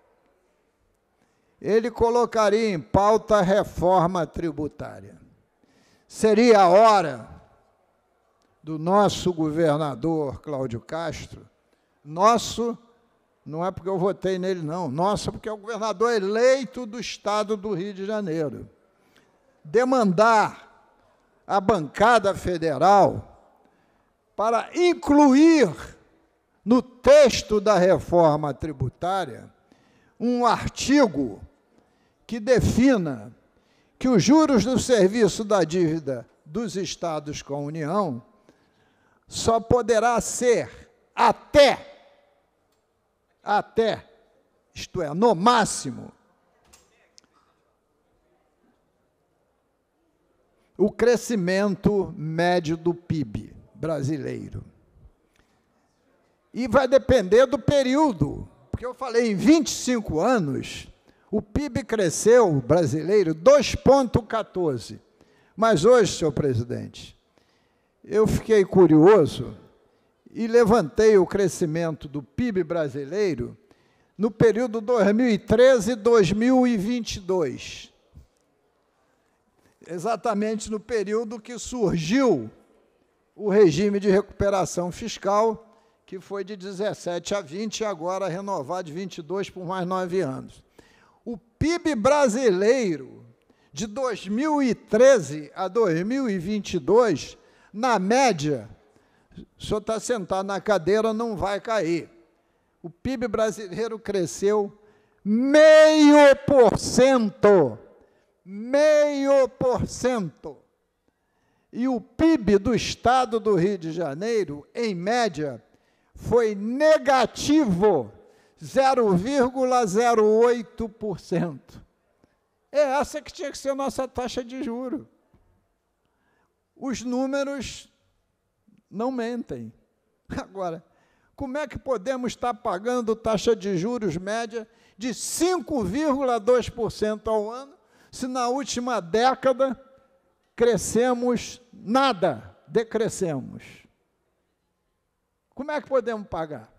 ele colocaria em pauta a reforma tributária. Seria a hora do nosso governador Cláudio Castro, nosso, não é porque eu votei nele, não, nosso, porque é o governador eleito do Estado do Rio de Janeiro, demandar a bancada federal para incluir no texto da reforma tributária um artigo que defina que os juros do serviço da dívida dos estados com a União só poderá ser até, até, isto é, no máximo, o crescimento médio do P I B brasileiro. E vai depender do período, porque eu falei em vinte e cinco anos, o P I B cresceu, brasileiro, dois vírgula quatorze. Mas hoje, senhor presidente, eu fiquei curioso e levantei o crescimento do P I B brasileiro no período dois mil e treze a dois mil e vinte e dois. Exatamente no período que surgiu o regime de recuperação fiscal, que foi de dezessete a vinte, e agora renovado de vinte e dois por mais nove anos. O P I B brasileiro, de dois mil e treze a dois mil e vinte e dois, na média, o senhor está sentado na cadeira, não vai cair. O P I B brasileiro cresceu meio por cento. Meio por cento. E o P I B do Estado do Rio de Janeiro, em média, foi negativo, zero vírgula zero oito por cento. É essa que tinha que ser a nossa taxa de juros. Os números não mentem. Agora, como é que podemos estar pagando taxa de juros média de cinco vírgula dois por cento ao ano, se na última década crescemos nada, decrescemos? Como é que podemos pagar?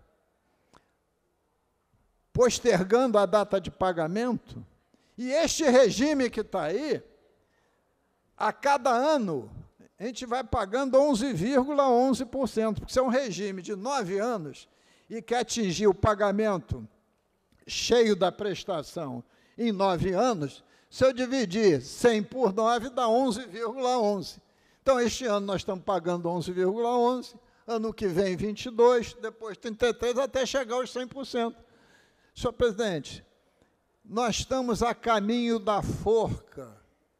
Postergando a data de pagamento? E este regime que está aí, a cada ano, a gente vai pagando onze vírgula onze por cento, porque isso é um regime de nove anos e quer atingir o pagamento cheio da prestação em nove anos. Se eu dividir cem por nove, dá onze vírgula onze. Então, este ano nós estamos pagando onze vírgula onze, ano que vem vinte e dois, depois trinta e três, até chegar aos cem por cento. Senhor presidente, nós estamos a caminho da forca.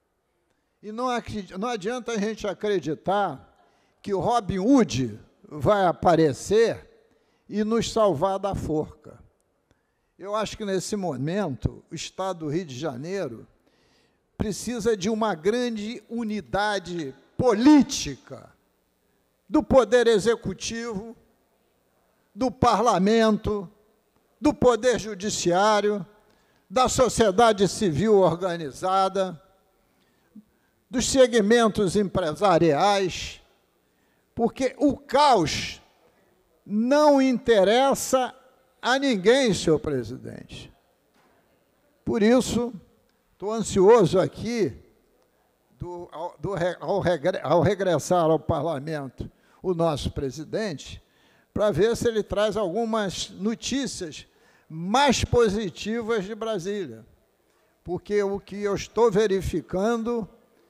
E não, não adianta a gente acreditar que o Robin Hood vai aparecer e nos salvar da forca. Eu acho que, nesse momento, o Estado do Rio de Janeiro precisa de uma grande unidade política do Poder Executivo, do Parlamento, do Poder Judiciário, da sociedade civil organizada, dos segmentos empresariais, porque o caos não interessa a ninguém, senhor presidente. Por isso, estou ansioso aqui, do, ao, do, ao, regre, ao regressar ao parlamento, o nosso presidente, para ver se ele traz algumas notícias mais positivas de Brasília. Porque o que eu estou verificando,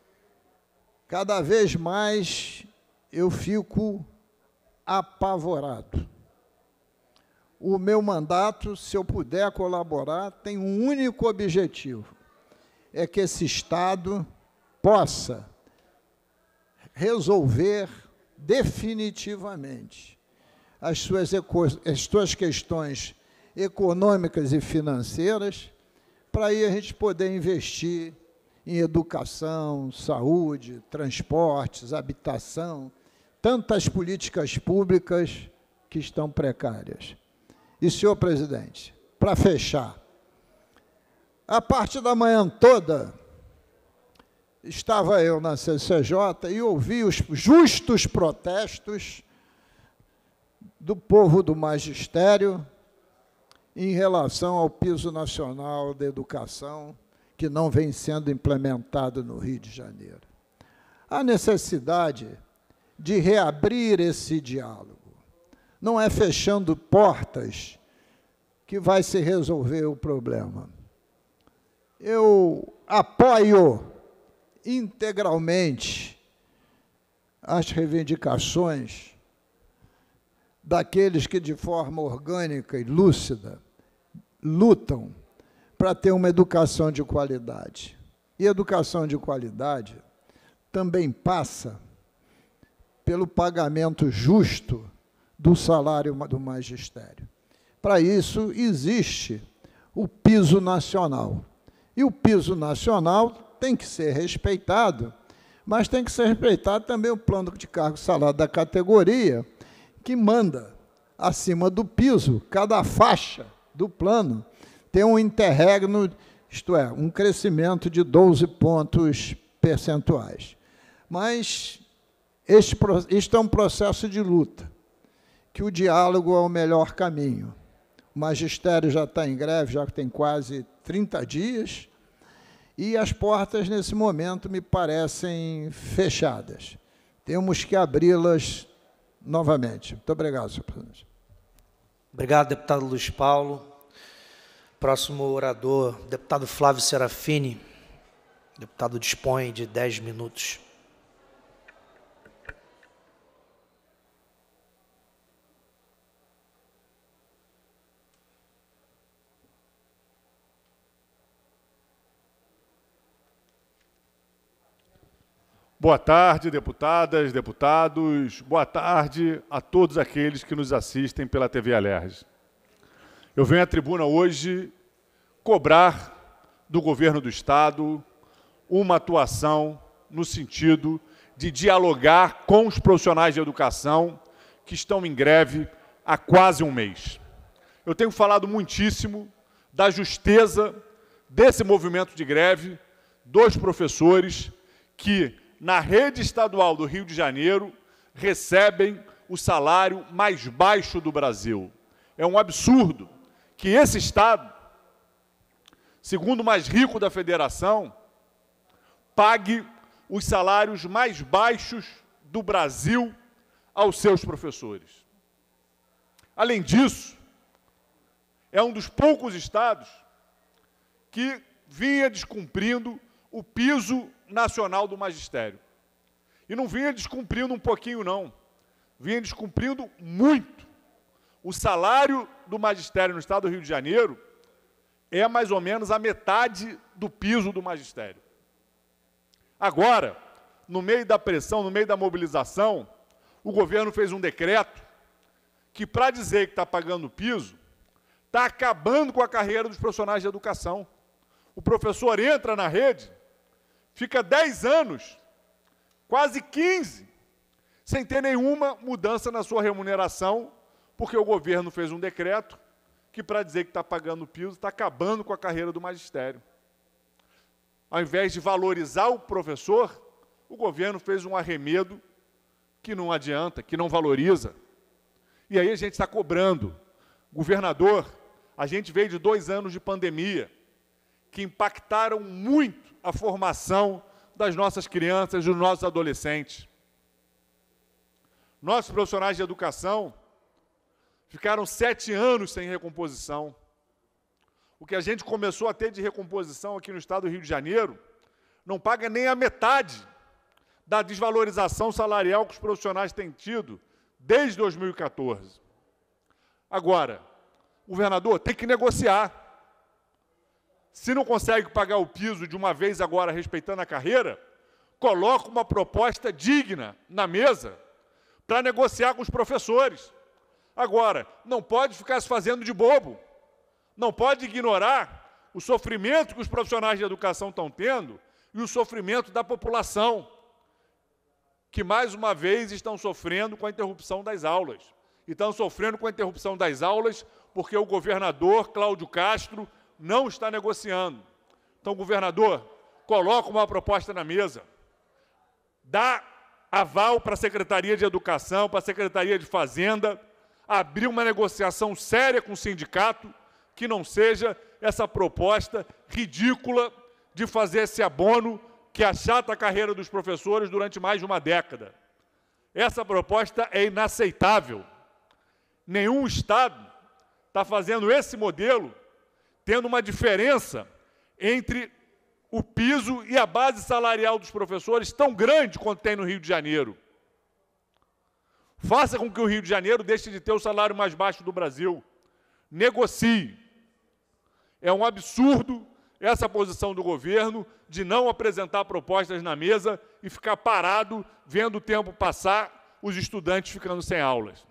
cada vez mais eu fico apavorado. O meu mandato, se eu puder colaborar, tem um único objetivo, é que esse Estado possa resolver definitivamente as suas, as suas questões econômicas e financeiras, para aí a gente poder investir em educação, saúde, transportes, habitação, tantas políticas públicas que estão precárias. E, senhor presidente, para fechar, a parte da manhã toda, estava eu na C C J e ouvi os justos protestos do povo do magistério em relação ao piso nacional da educação, que não vem sendo implementado no Rio de Janeiro. Há necessidade de reabrir esse diálogo. Não é fechando portas que vai se resolver o problema. Eu apoio integralmente as reivindicações daqueles que, de forma orgânica e lúcida, lutam para ter uma educação de qualidade. E educação de qualidade também passa pelo pagamento justo do salário do magistério. Para isso, existe o piso nacional. E o piso nacional tem que ser respeitado, mas tem que ser respeitado também o plano de cargo salário da categoria, que manda, acima do piso, cada faixa do plano tem um interregno, isto é, um crescimento de doze pontos percentuais. Mas este, este é um processo de luta, que o diálogo é o melhor caminho. O magistério já está em greve, já tem quase trinta dias, e as portas, nesse momento, me parecem fechadas. Temos que abri-las novamente. Muito obrigado, senhor presidente. Obrigado, deputado Luiz Paulo. Próximo orador, deputado Flávio Serafini. O deputado dispõe de dez minutos. Boa tarde, deputadas, deputados. Boa tarde a todos aqueles que nos assistem pela T V Alerj. Eu venho à tribuna hoje cobrar do governo do Estado uma atuação no sentido de dialogar com os profissionais de educação que estão em greve há quase um mês. Eu tenho falado muitíssimo da justeza desse movimento de greve dos professores que, na rede estadual do Rio de Janeiro, recebem o salário mais baixo do Brasil. É um absurdo que esse Estado, segundo o mais rico da federação, pague os salários mais baixos do Brasil aos seus professores. Além disso, é um dos poucos estados que vinha descumprindo o piso nacional do magistério. E não vinha descumprindo um pouquinho, não. Vinha descumprindo muito. O salário do magistério no Estado do Rio de Janeiro é mais ou menos a metade do piso do magistério. Agora, no meio da pressão, no meio da mobilização, o governo fez um decreto que, para dizer que está pagando o piso, está acabando com a carreira dos profissionais de educação. O professor entra na rede, fica dez anos, quase quinze, sem ter nenhuma mudança na sua remuneração, porque o governo fez um decreto que, para dizer que está pagando o piso, está acabando com a carreira do magistério. Ao invés de valorizar o professor, o governo fez um arremedo que não adianta, que não valoriza. E aí a gente está cobrando. Governador, a gente veio de dois anos de pandemia, que impactaram muito a formação das nossas crianças e dos nossos adolescentes. Nossos profissionais de educação ficaram sete anos sem recomposição. O que a gente começou a ter de recomposição aqui no estado do Rio de Janeiro não paga nem a metade da desvalorização salarial que os profissionais têm tido desde dois mil e quatorze. Agora, o governador tem que negociar. Se não consegue pagar o piso de uma vez agora, respeitando a carreira, coloca uma proposta digna na mesa para negociar com os professores. Agora, não pode ficar se fazendo de bobo. Não pode ignorar o sofrimento que os profissionais de educação estão tendo e o sofrimento da população, que, mais uma vez, estão sofrendo com a interrupção das aulas. E estão sofrendo com a interrupção das aulas porque o governador Cláudio Castro não está negociando. Então, governador, coloca uma proposta na mesa. Dá aval para a Secretaria de Educação, para a Secretaria de Fazenda, abrir uma negociação séria com o sindicato, que não seja essa proposta ridícula de fazer esse abono que achata a carreira dos professores durante mais de uma década. Essa proposta é inaceitável. Nenhum Estado está fazendo esse modelo, tendo uma diferença entre o piso e a base salarial dos professores tão grande quanto tem no Rio de Janeiro. Faça com que o Rio de Janeiro deixe de ter o salário mais baixo do Brasil. Negocie. É um absurdo essa posição do governo de não apresentar propostas na mesa e ficar parado, vendo o tempo passar, os estudantes ficando sem aulas.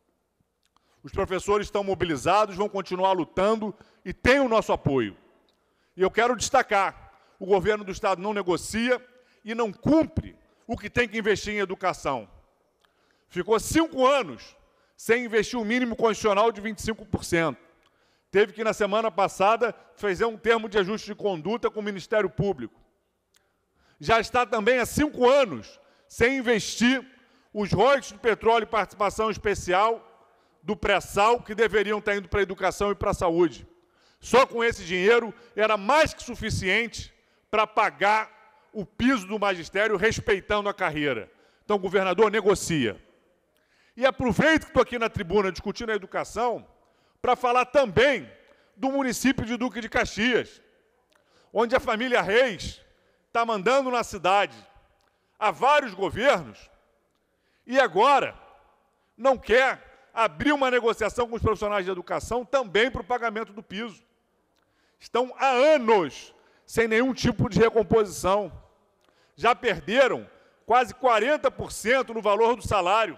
Os professores estão mobilizados, vão continuar lutando e têm o nosso apoio. E eu quero destacar, o governo do Estado não negocia e não cumpre o que tem que investir em educação. Ficou cinco anos sem investir o mínimo condicional de vinte e cinco por cento. Teve que, na semana passada, fazer um termo de ajuste de conduta com o Ministério Público. Já está também há cinco anos sem investir os royalties do petróleo e participação especial do pré-sal, que deveriam estar indo para a educação e para a saúde. Só com esse dinheiro era mais que suficiente para pagar o piso do magistério, respeitando a carreira. Então, governador, negocia. E aproveito que estou aqui na tribuna discutindo a educação para falar também do município de Duque de Caxias, onde a família Reis está mandando na cidade há vários governos e agora não quer abrir uma negociação com os profissionais de educação também para o pagamento do piso. Estão há anos sem nenhum tipo de recomposição. Já perderam quase quarenta por cento no valor do salário.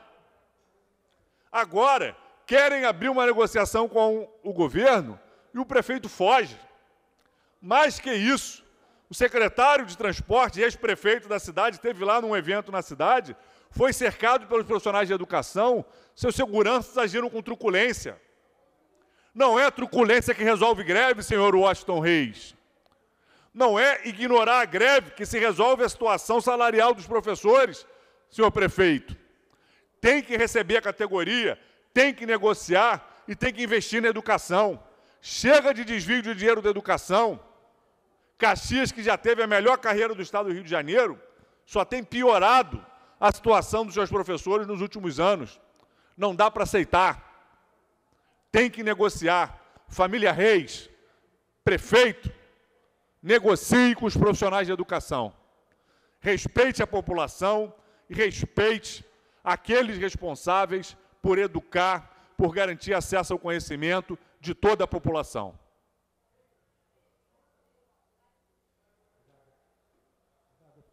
Agora, querem abrir uma negociação com o governo e o prefeito foge. Mais que isso, o secretário de transporte e ex-prefeito da cidade esteve lá num evento na cidade, foi cercado pelos profissionais de educação, seus seguranças agiram com truculência. Não é truculência que resolve greve, senhor Washington Reis. Não é ignorar a greve que se resolve a situação salarial dos professores, senhor prefeito. Tem que receber a categoria, tem que negociar e tem que investir na educação. Chega de desvio de dinheiro da educação. Caxias, que já teve a melhor carreira do estado do Rio de Janeiro, só tem piorado a situação dos seus professores nos últimos anos. Não dá para aceitar. Tem que negociar. Família Reis, prefeito, negocie com os profissionais de educação. Respeite a população e respeite aqueles responsáveis por educar, por garantir acesso ao conhecimento de toda a população.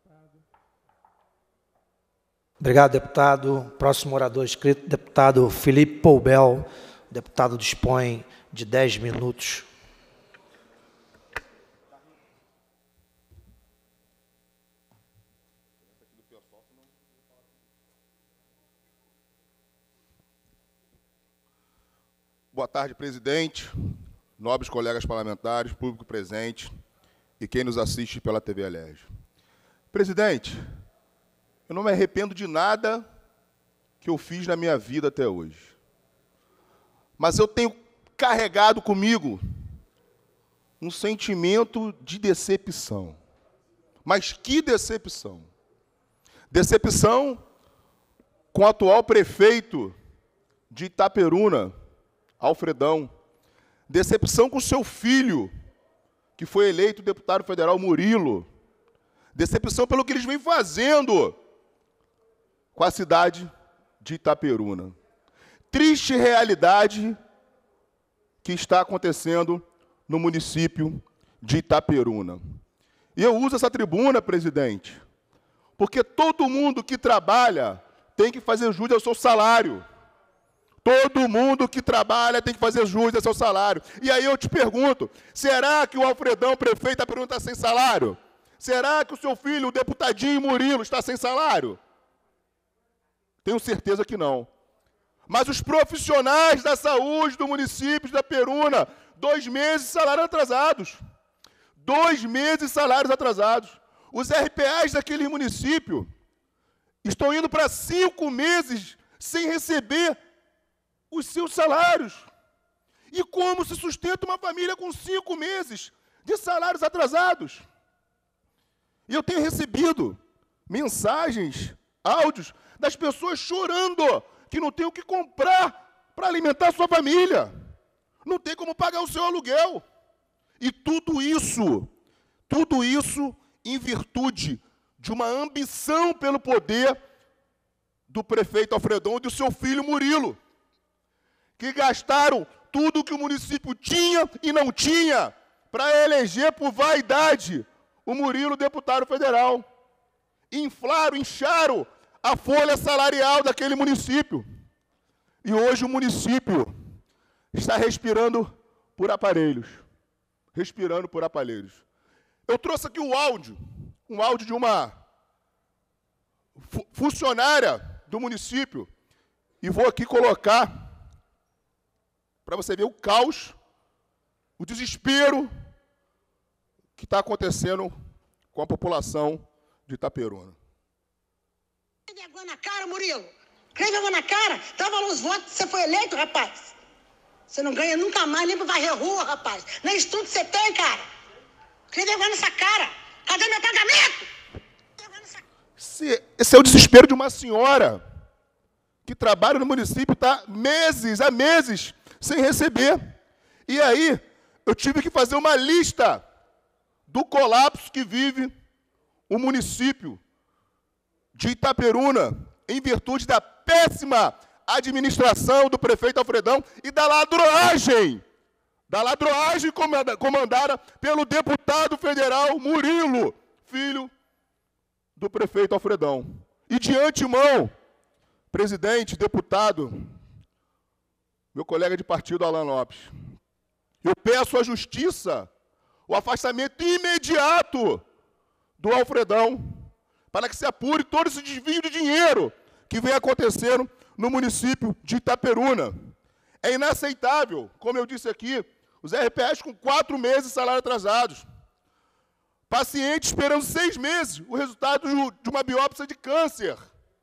Obrigado, deputado. Próximo orador inscrito, deputado Felipe Poubel. O deputado dispõe de dez minutos. Boa tarde, presidente, nobres colegas parlamentares, público presente e quem nos assiste pela T V Alerj. Presidente, eu não me arrependo de nada que eu fiz na minha vida até hoje. Mas eu tenho carregado comigo um sentimento de decepção. Mas que decepção! Decepção com o atual prefeito de Itaperuna, Alfredão. Decepção com seu filho, que foi eleito deputado federal, Murilo. Decepção pelo que eles vêm fazendo com a cidade de Itaperuna. Triste realidade que está acontecendo no município de Itaperuna. E eu uso essa tribuna, presidente, porque todo mundo que trabalha tem que fazer jus ao seu salário. Todo mundo que trabalha tem que fazer jus ao seu salário. E aí eu te pergunto, será que o Alfredão, prefeito de Itaperuna, está sem salário? Será que o seu filho, o deputadinho Murilo, está sem salário? Tenho certeza que não. Mas os profissionais da saúde do município de Itaperuna, dois meses de salários atrasados. Dois meses de salários atrasados. Os R P As daquele município estão indo para cinco meses sem receber os seus salários. E como se sustenta uma família com cinco meses de salários atrasados? E eu tenho recebido mensagens, áudios, das pessoas chorando que não tem o que comprar para alimentar a sua família. Não tem como pagar o seu aluguel. E tudo isso, tudo isso em virtude de uma ambição pelo poder do prefeito Alfredão e do seu filho Murilo, que gastaram tudo que o município tinha e não tinha para eleger por vaidade o Murilo deputado federal. Inflaram, incharam a folha salarial daquele município. E hoje o município está respirando por aparelhos. Respirando por aparelhos. Eu trouxe aqui o áudio, um áudio de uma fu- funcionária do município, e vou aqui colocar para você ver o caos, o desespero que está acontecendo com a população de Itaperuna. Crê vergonha na cara, Murilo. Crê vergonha na cara. Tava lá os votos, você foi eleito, rapaz. Você não ganha nunca mais, nem pra varrer a rua, rapaz. Nem estudo você tem, cara. Crê vergonha nessa cara. Cadê meu pagamento? Esse, esse é o desespero de uma senhora que trabalha no município, está meses, há meses, sem receber. E aí, eu tive que fazer uma lista do colapso que vive o município de Itaperuna, em virtude da péssima administração do prefeito Alfredão e da ladroagem, da ladroagem comandada pelo deputado federal Murilo, filho do prefeito Alfredão. E de antemão, presidente, deputado, meu colega de partido, Alan Lopes, eu peço à justiça o afastamento imediato do Alfredão, para que se apure todo esse desvio de dinheiro que vem acontecendo no município de Itaperuna. É inaceitável, como eu disse aqui, os R P As com quatro meses de salário atrasados. Paciente esperando seis meses o resultado de uma biópsia de câncer.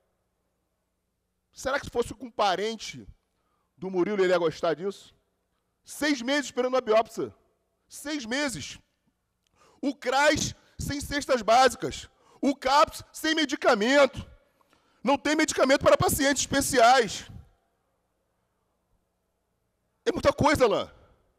Será que se fosse com um parente do Murilo ele ia gostar disso? Seis meses esperando uma biópsia. Seis meses. O CRAS sem cestas básicas. O CAPS sem medicamento. Não tem medicamento para pacientes especiais. É muita coisa, Alain.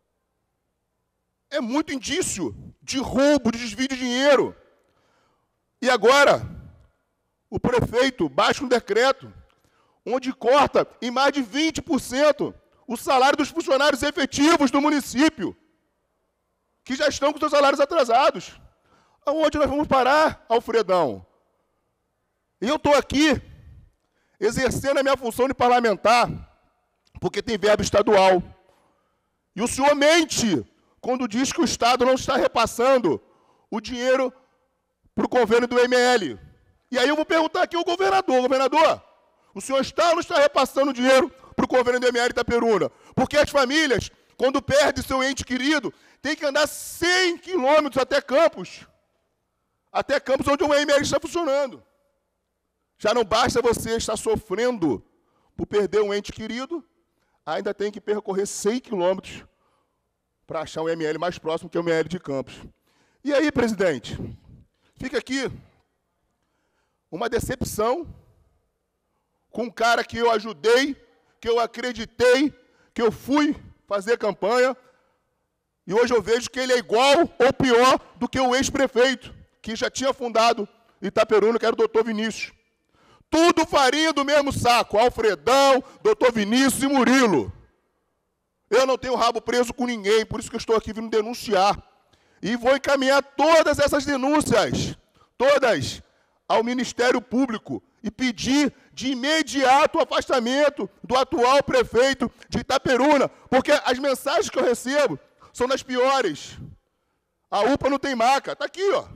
É muito indício de roubo, de desvio de dinheiro. E agora, o prefeito baixa um decreto onde corta em mais de vinte por cento o salário dos funcionários efetivos do município, que já estão com seus salários atrasados. Aonde nós vamos parar, Alfredão? E eu estou aqui exercendo a minha função de parlamentar, porque tem verba estadual. E o senhor mente quando diz que o Estado não está repassando o dinheiro para o convênio do M L. E aí eu vou perguntar aqui ao governador, governador, o senhor está ou não está repassando dinheiro para o convênio do M L Itaperuna? Porque as famílias, quando perdem seu ente querido, têm que andar cem quilômetros até Campos, até Campos onde o M L está funcionando. Já não basta você estar sofrendo por perder um ente querido, ainda tem que percorrer cem quilômetros para achar um M L mais próximo, que é o M L de Campos. E aí, presidente, fica aqui uma decepção com um cara que eu ajudei, que eu acreditei, que eu fui fazer campanha, e hoje eu vejo que ele é igual ou pior do que o ex-prefeito, que já tinha fundado Itaperuna, que era o doutor Vinícius. Tudo farinha do mesmo saco, Alfredão, doutor Vinícius e Murilo. Eu não tenho rabo preso com ninguém, por isso que eu estou aqui vindo denunciar. E vou encaminhar todas essas denúncias, todas, ao Ministério Público e pedir de imediato o afastamento do atual prefeito de Itaperuna, porque as mensagens que eu recebo são das piores. A U P A não tem maca, está aqui, ó.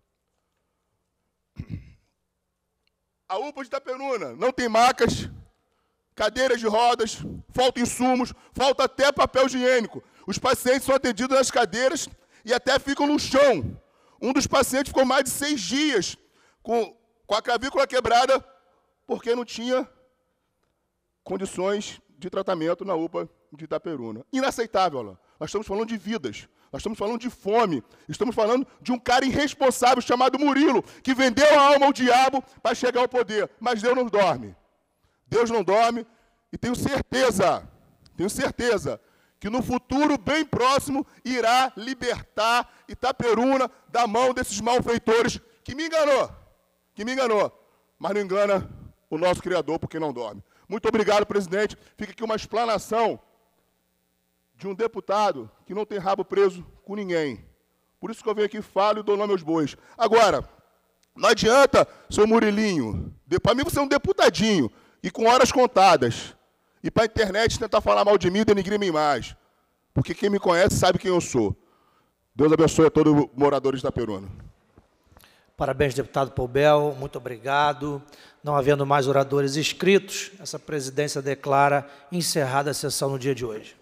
A U P A de Itaperuna não tem macas, cadeiras de rodas, falta insumos, falta até papel higiênico. Os pacientes são atendidos nas cadeiras e até ficam no chão. Um dos pacientes ficou mais de seis dias com, com a clavícula quebrada porque não tinha condições de tratamento na U P A de Itaperuna. Inaceitável, lá. Nós estamos falando de vidas, nós estamos falando de fome, estamos falando de um cara irresponsável chamado Murilo, que vendeu a alma ao diabo para chegar ao poder. Mas Deus não dorme. Deus não dorme e tenho certeza, tenho certeza, que no futuro bem próximo irá libertar Itaperuna da mão desses malfeitores que me enganou, que me enganou, mas não engana o nosso Criador porque não dorme. Muito obrigado, presidente. Fica aqui uma explanação de um deputado que não tem rabo preso com ninguém. Por isso que eu venho aqui, falo e dou nome aos bois. Agora, não adianta, seu Murilinho, para mim você é um deputadinho, e com horas contadas, e para a internet tentar falar mal de mim e denigrir minha imagem. Porque quem me conhece sabe quem eu sou. Deus abençoe a todos os moradores da Itaperuna. Parabéns, deputado Poubel, muito obrigado. Não havendo mais oradores inscritos, essa presidência declara encerrada a sessão no dia de hoje.